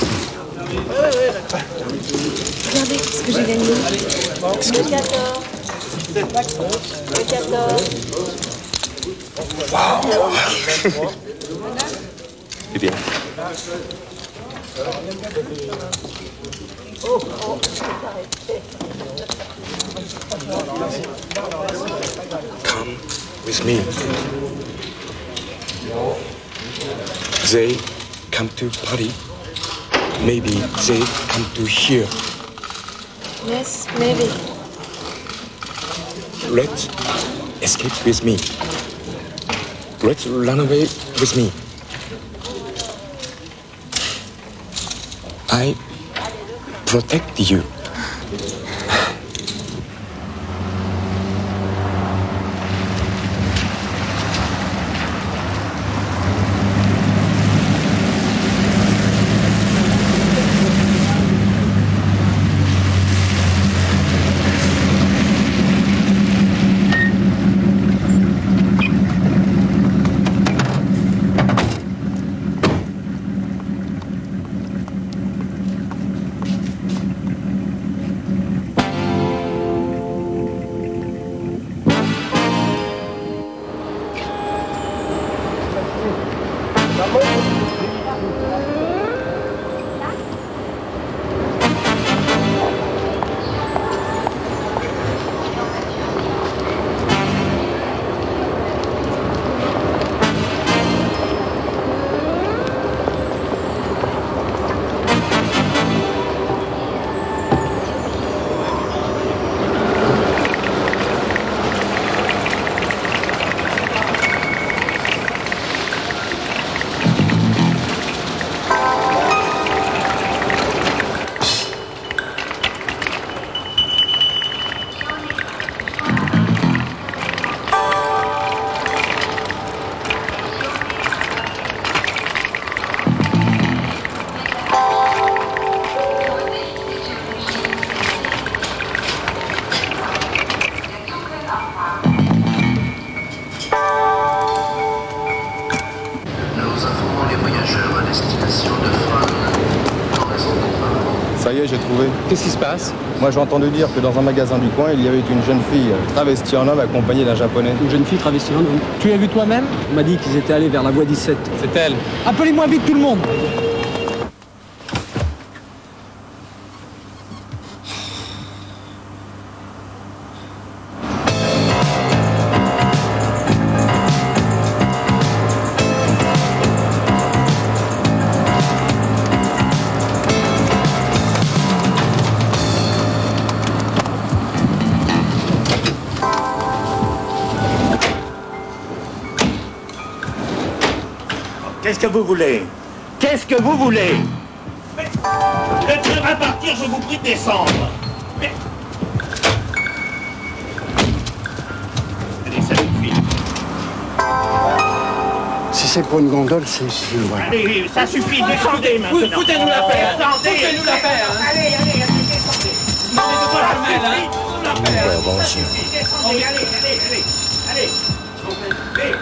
Regardez ce que j'ai gagné.
Le 14. Le 14.
Wow. Vivian. Come with me. They come to Paris. Maybe they come to here.
Yes, maybe.
Let's escape with me. Let's run away with me. I protect you.
Ça y est, j'ai trouvé. Qu'est-ce qui se passe? Moi, j'ai entendu dire que dans un magasin du coin, il y avait une jeune fille travestie en homme accompagnée d'un japonais.
Une jeune fille travestie en homme? Tu l'as vu toi-même? On m'a dit qu'ils étaient allés vers la voie 17.
C'est elle.
Appelez-moi vite tout le monde!
Qu'est-ce que vous voulez? Qu'est-ce que vous voulez? Le train va partir, je vous prie de descendre. des salauds de filles.
Si c'est pour une gondole, c'est loin.
Allez, ça suffit, descendez maintenant.
Foutez-nous la paix.
Descendez.
Foutez-nous la paix.
Allez, descendez.
Non, mais de quoi la mêle, hein?
Descendez, allez. Vite.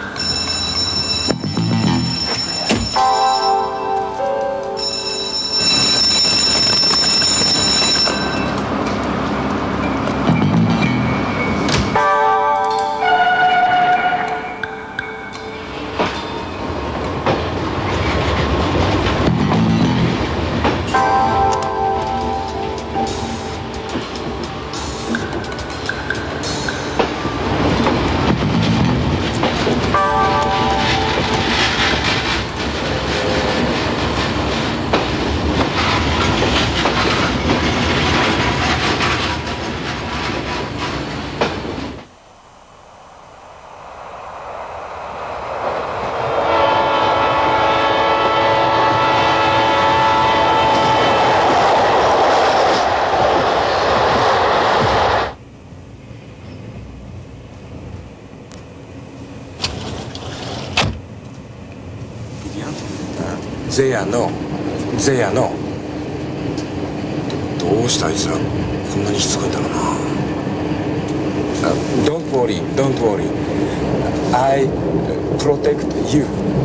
ゼアのどうしてあいつらこんなにしつこいんだろうな。Don't worry I protect you.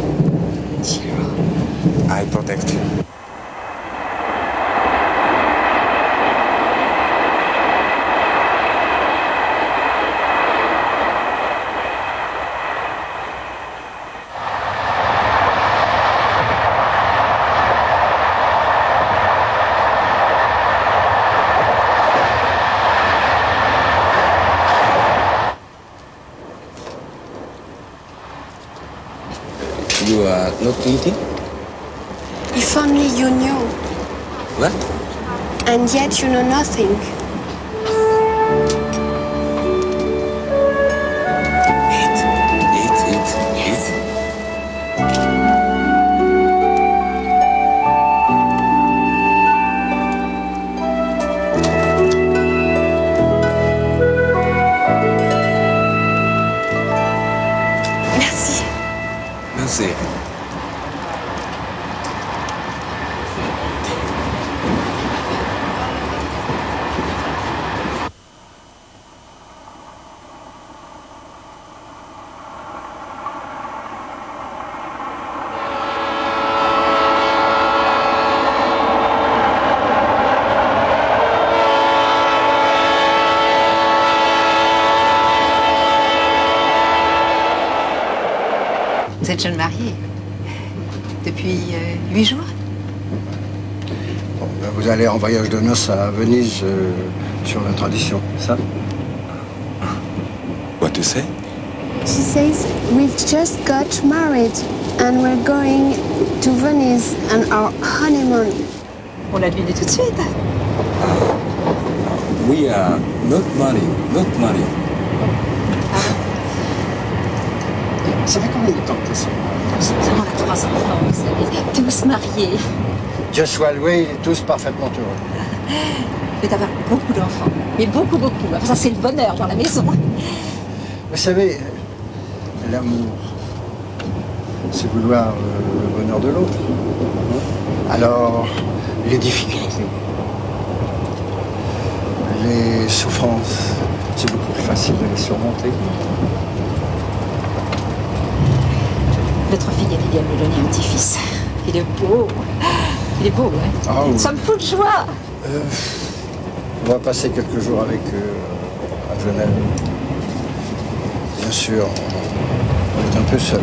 I protect you. You are not eating?
If only you knew.
What?
And yet you know nothing.
Eat.
Yes. Merci.
Merci.
Vous êtes jeune marié. Depuis 8 jours.
Bon, ben vous allez en voyage de noces à Venise sur la tradition, ça?
What you say?
She says we've just got married and we're going to Venice on our honeymoon.
On l'a deviné tout de suite.
We are not married.
Ça fait combien de temps que ça?
On a 3 enfants, vous savez, tous mariés.
Dieu soit loué, tous parfaitement heureux.
Je vais avoir beaucoup d'enfants, mais beaucoup. Alors ça, c'est le bonheur dans la maison.
Vous savez, l'amour, c'est vouloir le bonheur de l'autre. Alors, les difficultés, les souffrances, c'est beaucoup plus facile de les surmonter.
Notre fille vient de me donner un petit-fils. Il est beau. Hein?
Ah, oui.
Ça me fout de joie.
On va passer quelques jours avec à Genève. Bien sûr, on est un peu seul.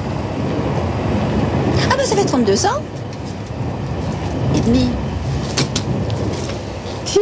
Ah ben ça fait 32 ans. Et demi. Si.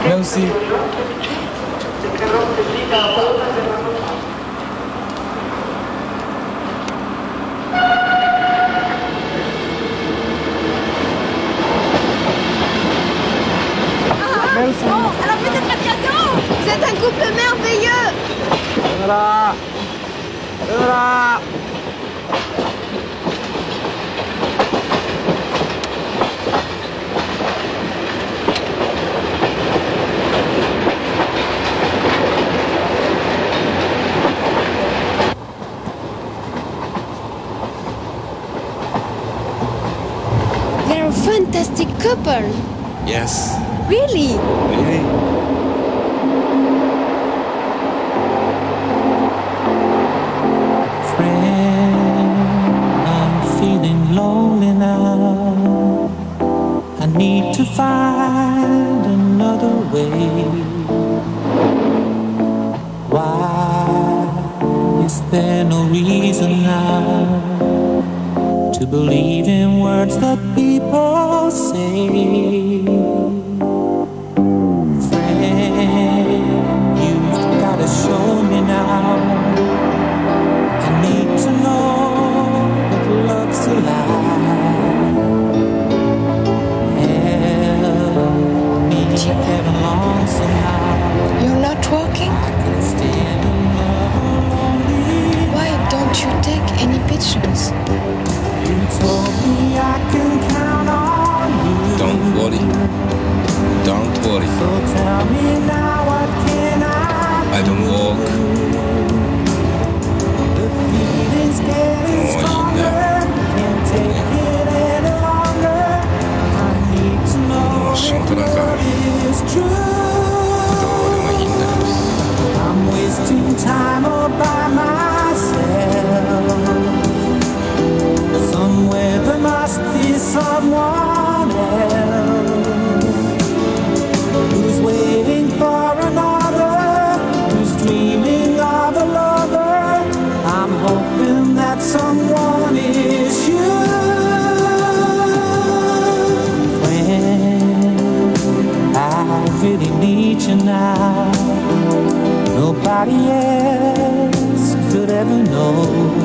Merci.
Merci. Oh, alors peut-être à bientôt. Vous êtes un couple merveilleux.
Voilà. Voilà.
They're a fantastic couple.
Yes.
Really?
Really?
I'm feeling lonely now. I need to find another way. Why is there no reason now to believe in words that people say? Friend, you've gotta show me now. I need to know that love's alive. Help me get along somehow.
You're not walking? Why don't you take any pictures?
You told me I can count on you.
Don't worry. Don't worry.
So tell me now, what can I
don't walk.
The feeling's getting stronger. Can't take it any longer. I need to know if love is true. I'm wasting time all by myself. Somewhere there must be someone else who's waiting for another, who's dreaming of a lover. I'm hoping that someone is you. When I really need you now, nobody else could ever know.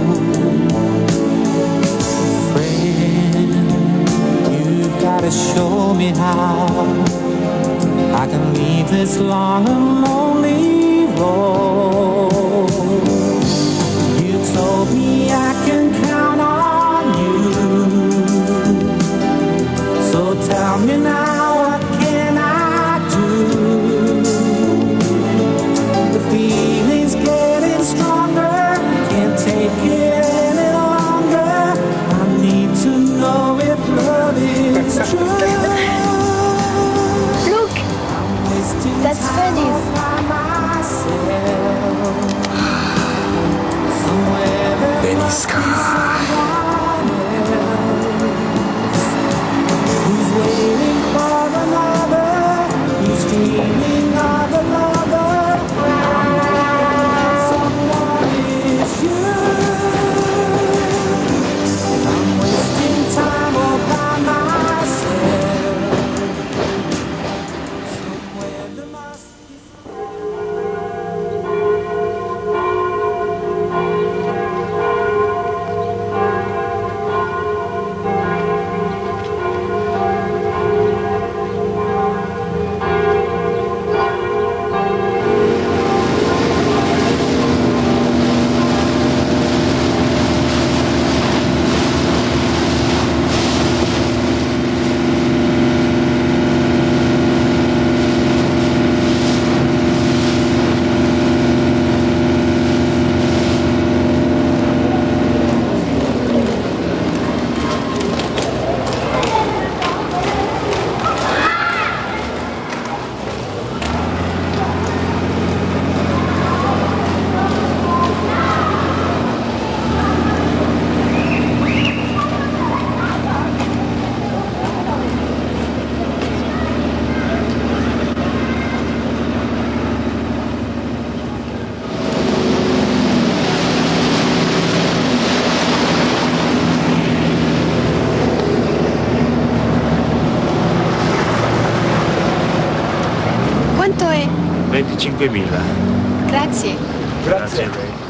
Gotta show me how I can leave this long and lonely road. You told me I can count on you. So tell me now, what can I do? The feeling's getting stronger. Can't take it any longer. I need to know if love is true.
Look, that's funny.
25.000.
Grazie.
Grazie.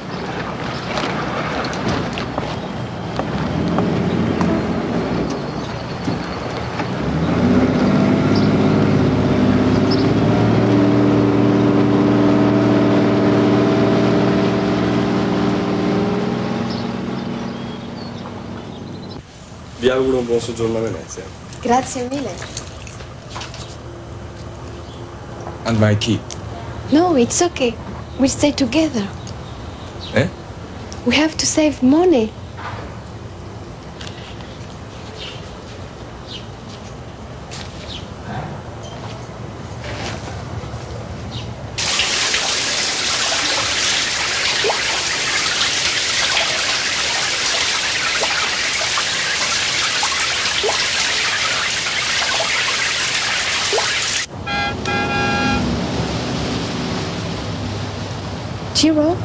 Vi auguro un buon soggiorno a Venezia.
Grazie mille.
And my key.
No, it's okay. We'll stay together.
Eh?
We have to save money. Giro?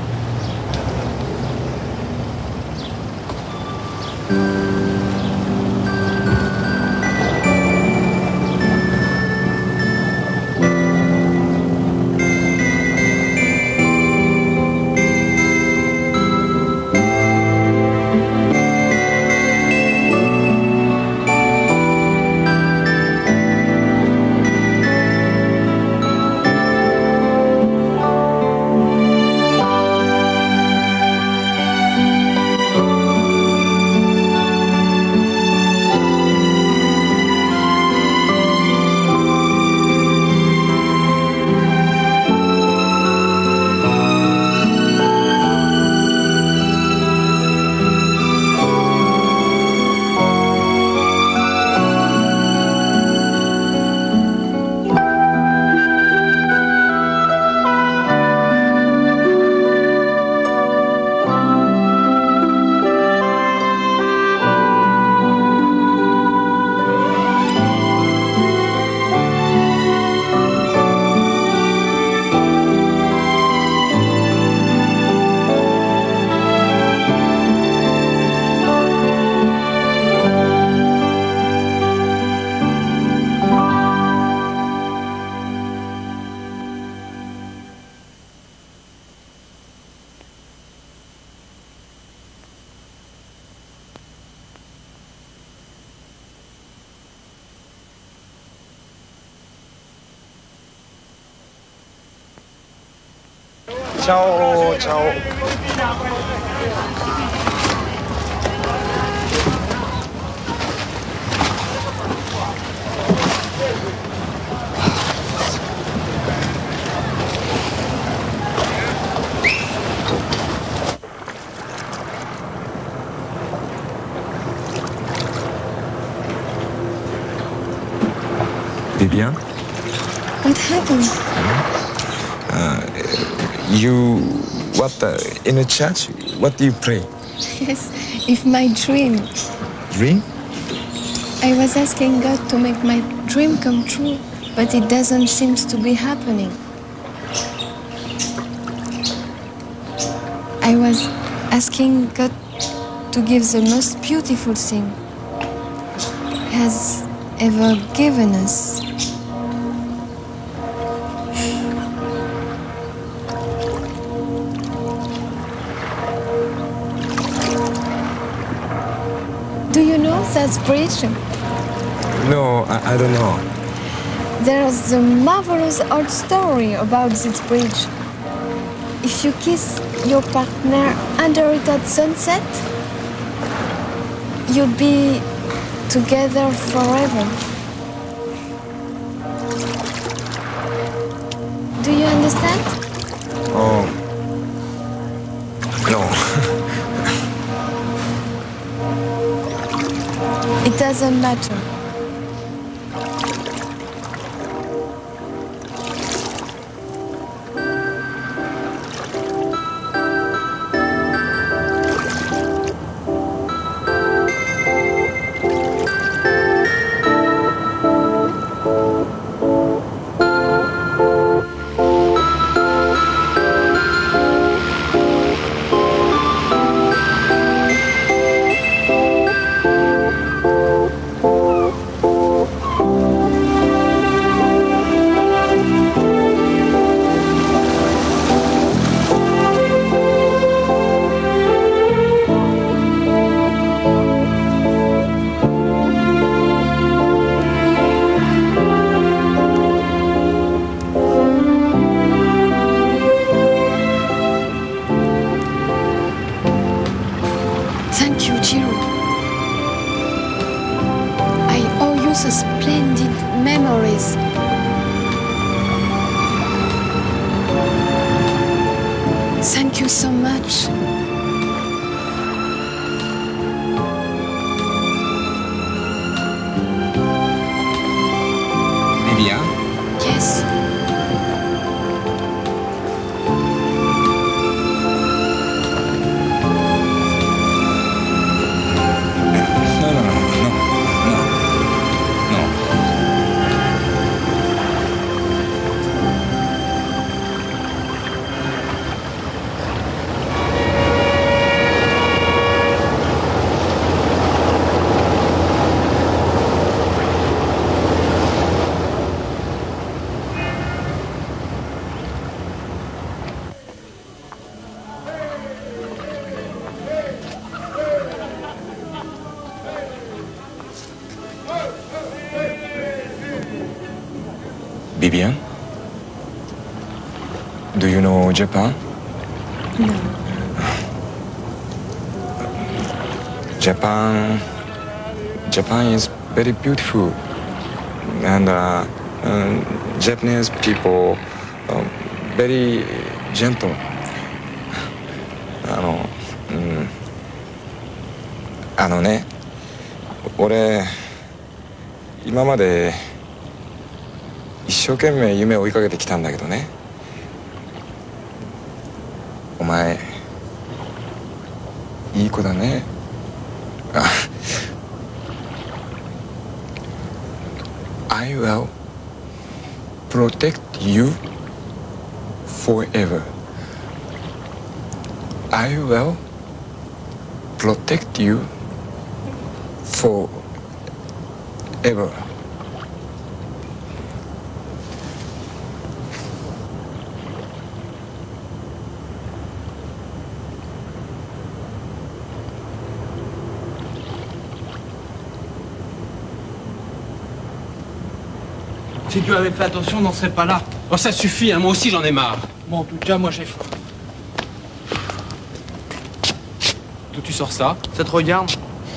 Ciao, ciao. Vivian?
What happened?
In a church, what do you pray?
Yes, if my dream.
Dream?
I was asking God to make my dream come true, but it doesn't seem to be happening. I was asking God to give the most beautiful thing He has ever given us. Do you know that bridge?
No, I don't know.
There's a marvelous old story about this bridge. If you kiss your partner under it at sunset, you'll be together forever. Do you understand?
Oh. No.
It doesn't matter. worries. Thank you so much.
Lydia?
Yes.
Vivian? Do you know Japan?
No.
Japan is very beautiful, and Japanese people very gentle. あのね、俺今まで一生懸命夢を追いかけてきたんだけどね、お前いい子だね。I will protect you forever. I will protect you forever.
Si tu avais fait attention, on n'en serait pas là. Oh, ça suffit, hein, moi aussi j'en ai marre.
Bon, en tout cas, moi j'ai faim.
D'où tu sors ça? Ça te regarde?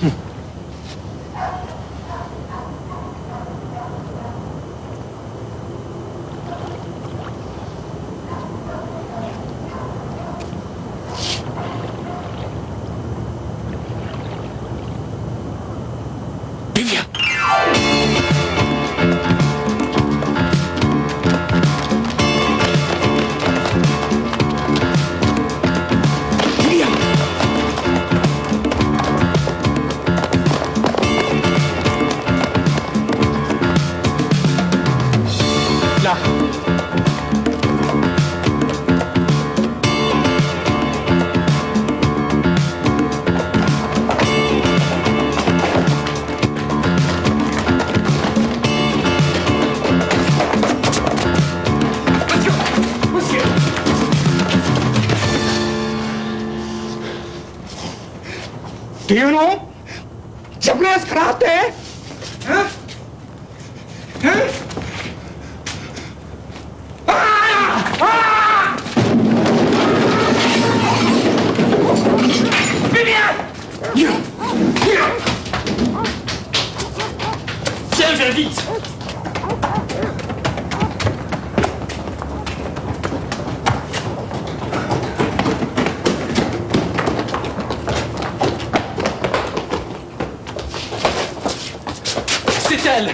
Do you know Japanese karate? Huh? Huh? Ah! Ah! Vivian! Tiens, viens vite! C'est elle!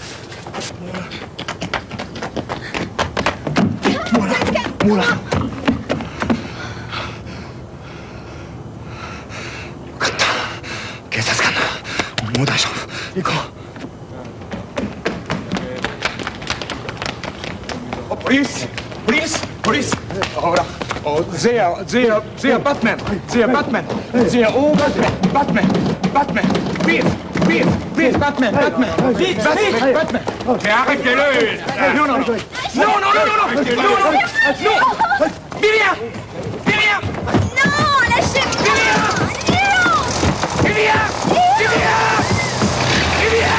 Moula! Police! Police! Police! Oh, là. Oh, they are Batman! They are Batman! They are all Batman! Batman! Please! Please! Please! Batman! Batman! Vite! Vite! Batman! Mais arrêtez-le! Non, non, non! Non, non, non, non! Non, non! Non! Vivian! Vivian!
Non, lâchez-moi!
Vivian! Vivian! Vivian! Vivian!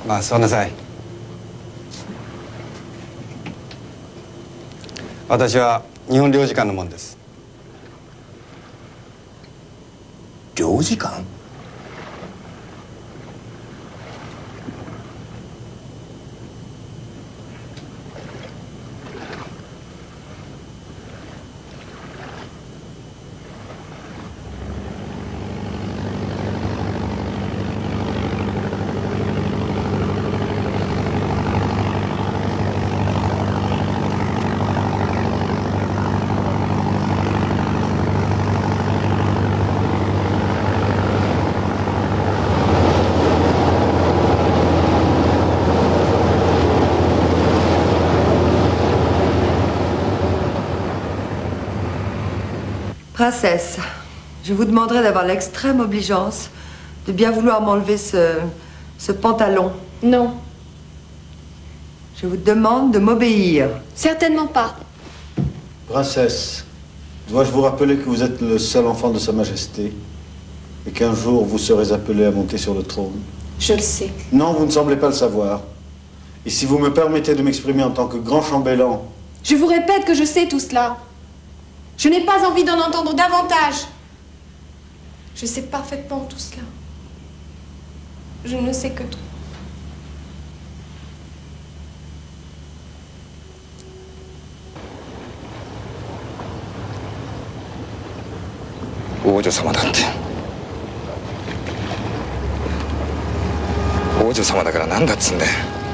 まあ座んなさい。私は日本領事館の者です。
領事館？
Princesse, je vous demanderai d'avoir l'extrême obligeance de bien vouloir m'enlever ce pantalon.
Non.
Je vous demande de m'obéir.
Certainement pas.
Princesse, dois-je vous rappeler que vous êtes le seul enfant de Sa Majesté et qu'un jour vous serez appelé à monter sur le trône?
Je le sais.
Non, vous ne semblez pas le savoir. Et si vous me permettez de m'exprimer en tant que grand chambellan...
Je vous répète que je sais tout cela. Je n'ai pas envie d'en entendre davantage. Je sais parfaitement tout cela. Je ne sais que tout.
王女様だって王女様だからなんだっつんだよ。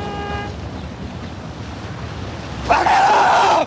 バカ野郎！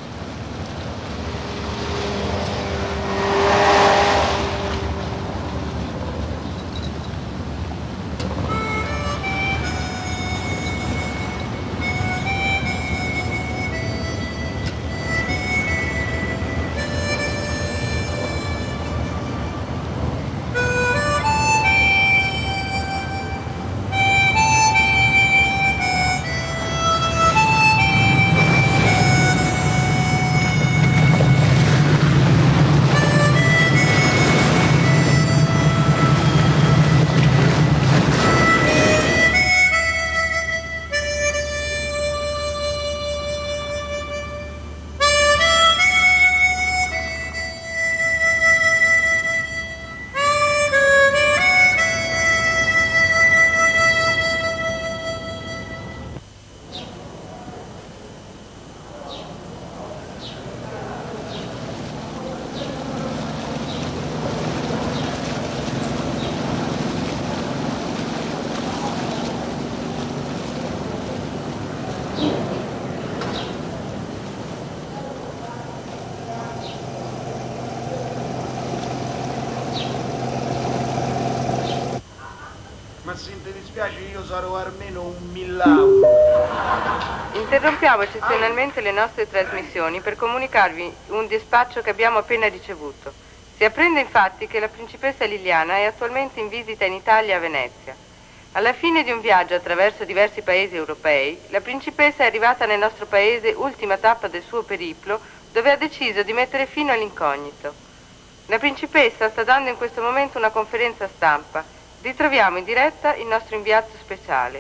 Ma se ti dispiace io sarò almeno un millavo.
Interrompiamo eccezionalmente le nostre trasmissioni per comunicarvi un dispaccio che abbiamo appena ricevuto. Si apprende infatti che la principessa Liliana è attualmente in visita in Italia a Venezia. Alla fine di un viaggio attraverso diversi paesi europei, la principessa è arrivata nel nostro paese, ultima tappa del suo periplo, dove ha deciso di mettere fine all'incognito. La principessa sta dando in questo momento una conferenza stampa. Ritroviamo in diretta il nostro inviato speciale.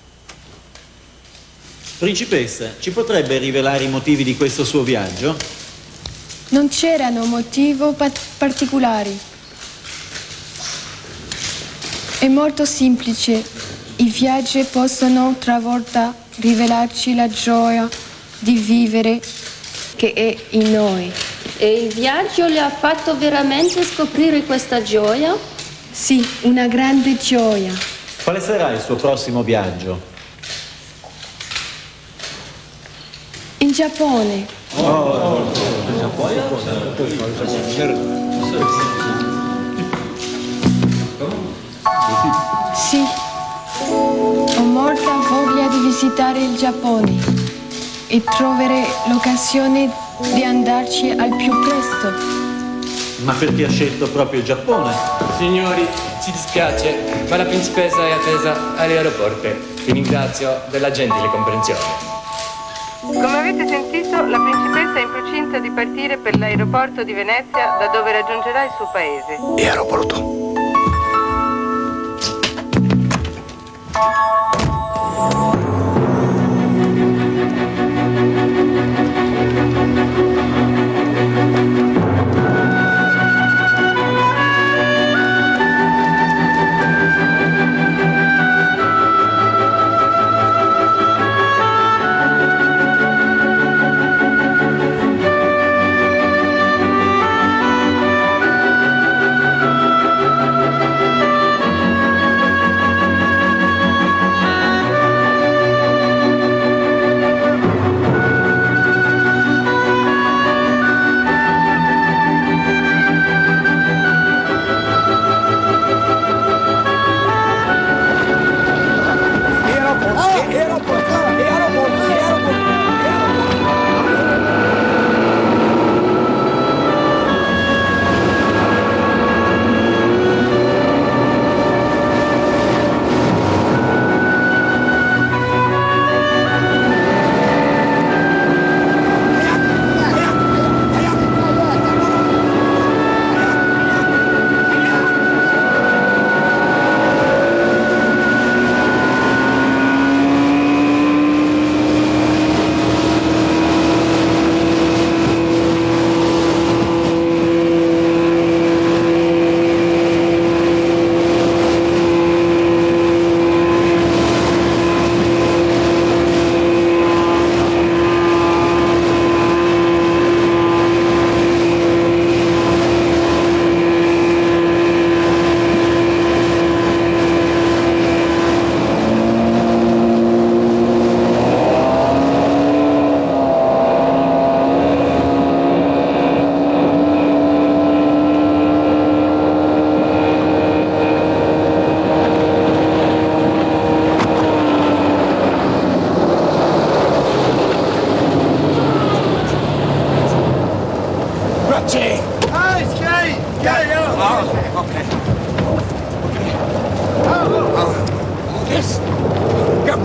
Principessa, ci potrebbe rivelare i motivi di questo suo viaggio?
Non c'erano motivi particolari. È molto semplice. I viaggi possono talvolta rivelarci la gioia di vivere che è in noi.
E il viaggio le ha fatto veramente scoprire questa gioia?
Sì, una grande gioia.
Quale sarà il suo prossimo viaggio?
In Giappone. Sì, ho molta voglia di visitare il Giappone e trovare l'occasione di andarci al più presto.
Ma perché ha scelto proprio il Giappone?
Signori, ci dispiace, ma la principessa è attesa all'aeroporto. Vi ringrazio della gentile comprensione.
Come avete sentito, la principessa è in procinto di partire per l'aeroporto di Venezia, da dove raggiungerà il suo paese.
Aeroporto.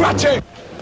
pace!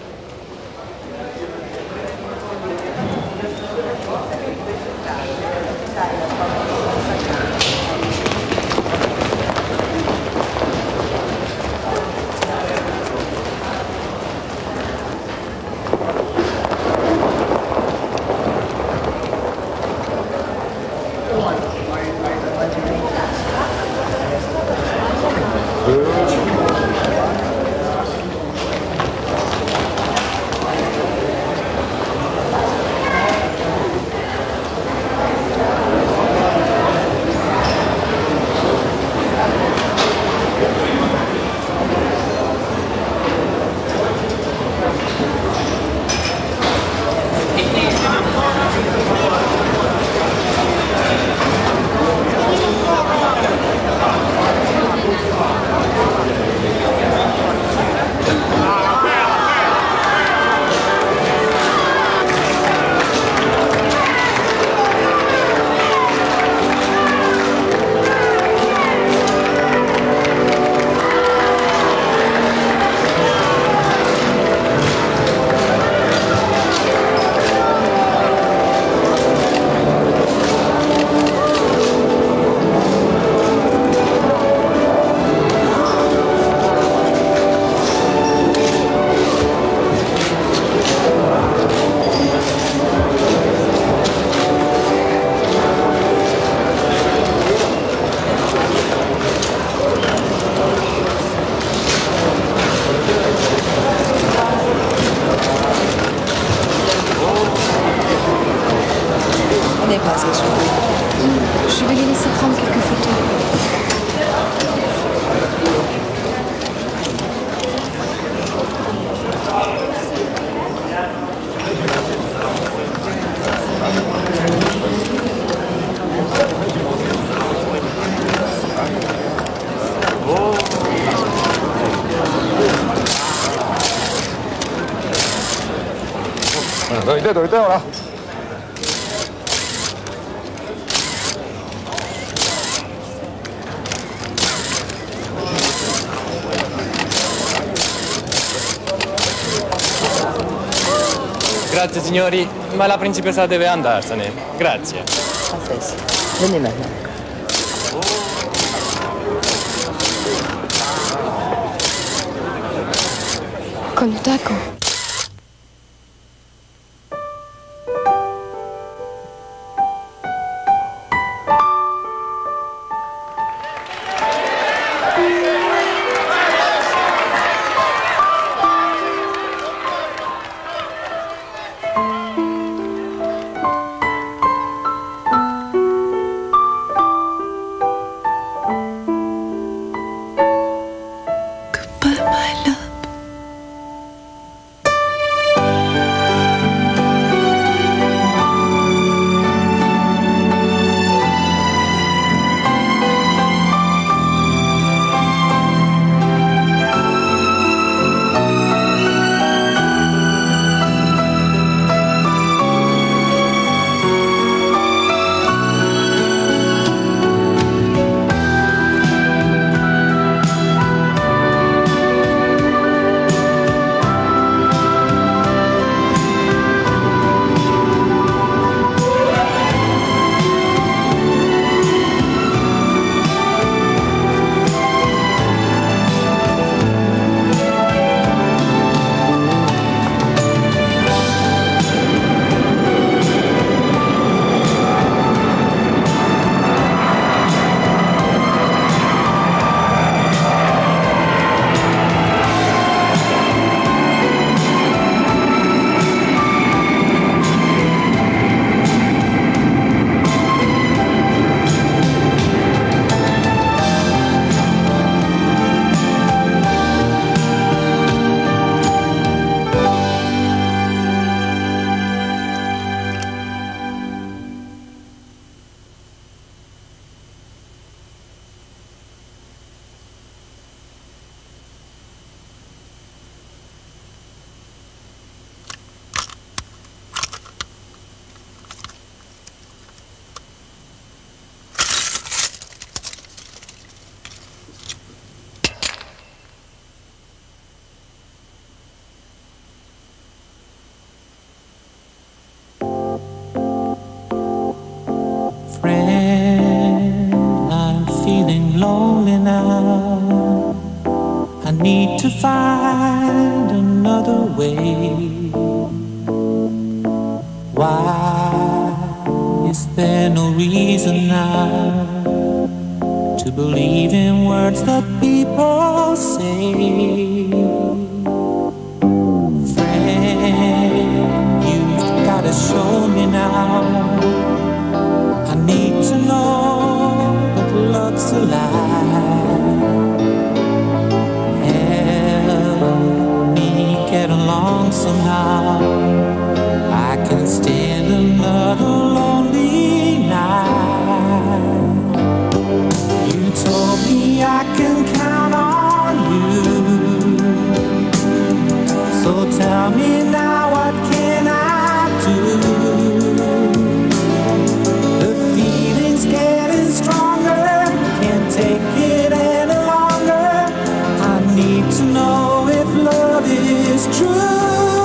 Je vais les laisser prendre quelques photos.
どいてどいてほら。
Grazie signori, ma la principessa deve andarsene. Grazie.
Princesse, venez maintenant.
Con taco.
Goodbye, my love. need to find another way. Why is there no reason now to believe in words that people say? Friend, you've gotta show me now. I need to know that love's alive. Help me get along somehow. I can stand another lonely night. You told me I can count on you. So tell me now, what can I do? The feeling's getting stronger, can't take it any longer. I need to know if love is true.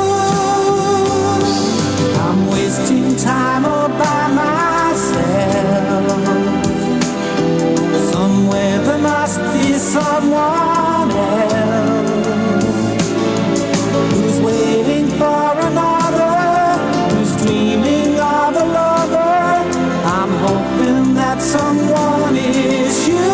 I'm wasting time all by myself. Somewhere there must be someone else who's waiting for another, who's dreaming of a lover. I'm hoping that someone is you.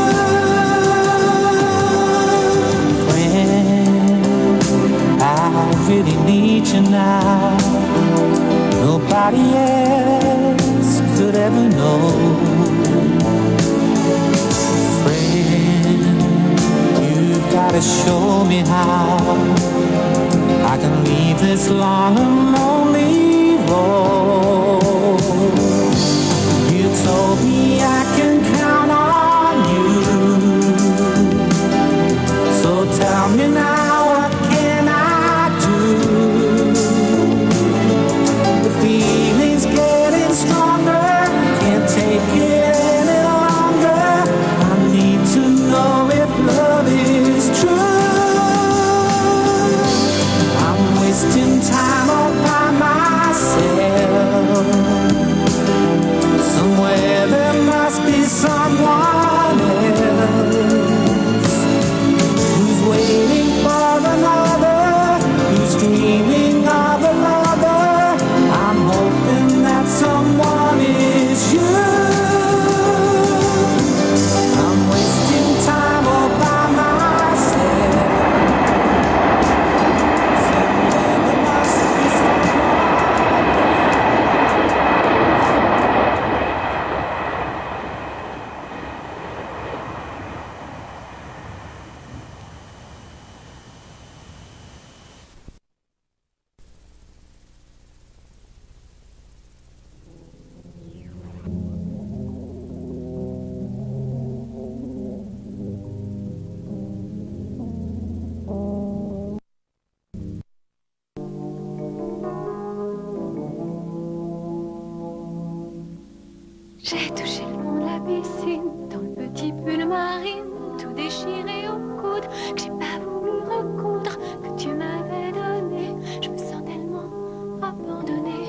When I really need you now, nobody else could ever know. Friend, you've gotta show me how I can leave this long and lonely road. You told me I can count on you. So tell me now, what can I do? The feeling's getting stronger, can't take it any longer. I need to know if love is true. I'm wasting time all by myself. Somewhere there must be someone else who's waiting for another, who's dreaming of a lover. I'm hoping that someone is you. I'm wasting time all by myself. Somewhere there must be someone.
J'ai touché le fond de la piscine, dans le petit pull marine, tout déchiré au coude, que j'ai pas voulu recoudre, que tu m'avais donné. Je me sens tellement abandonnée.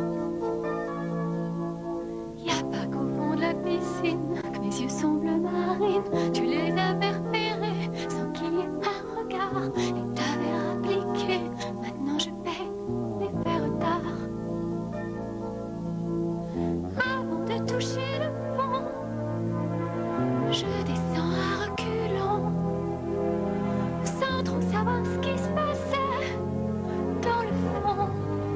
Y a pas qu'au fond de la piscine que mes yeux sont bleu marine. Tu les avais repérés sans qu'il y ait un regard, et t'avais appliqué. Maintenant je paie les faits retard. Avant de toucher le fond, je descends à reculons, sans trop savoir ce qui se passait dans le fond.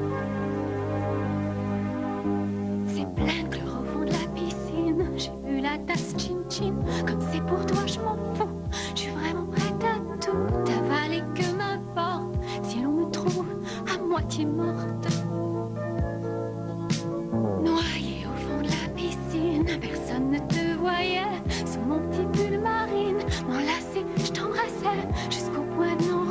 C'est plein de chlore au fond de la piscine. J'ai vu la tasse chin-chin. Comme c'est pour toi, je m'en fous. Je suis vraiment prête à tout avaler, que m'importe si l'on me trouve à moitié morte. Noyée au fond de la piscine, personne ne te voyait. Sous mon petit pull marine, m'enlacer, je t'embrassais jusqu'au point de non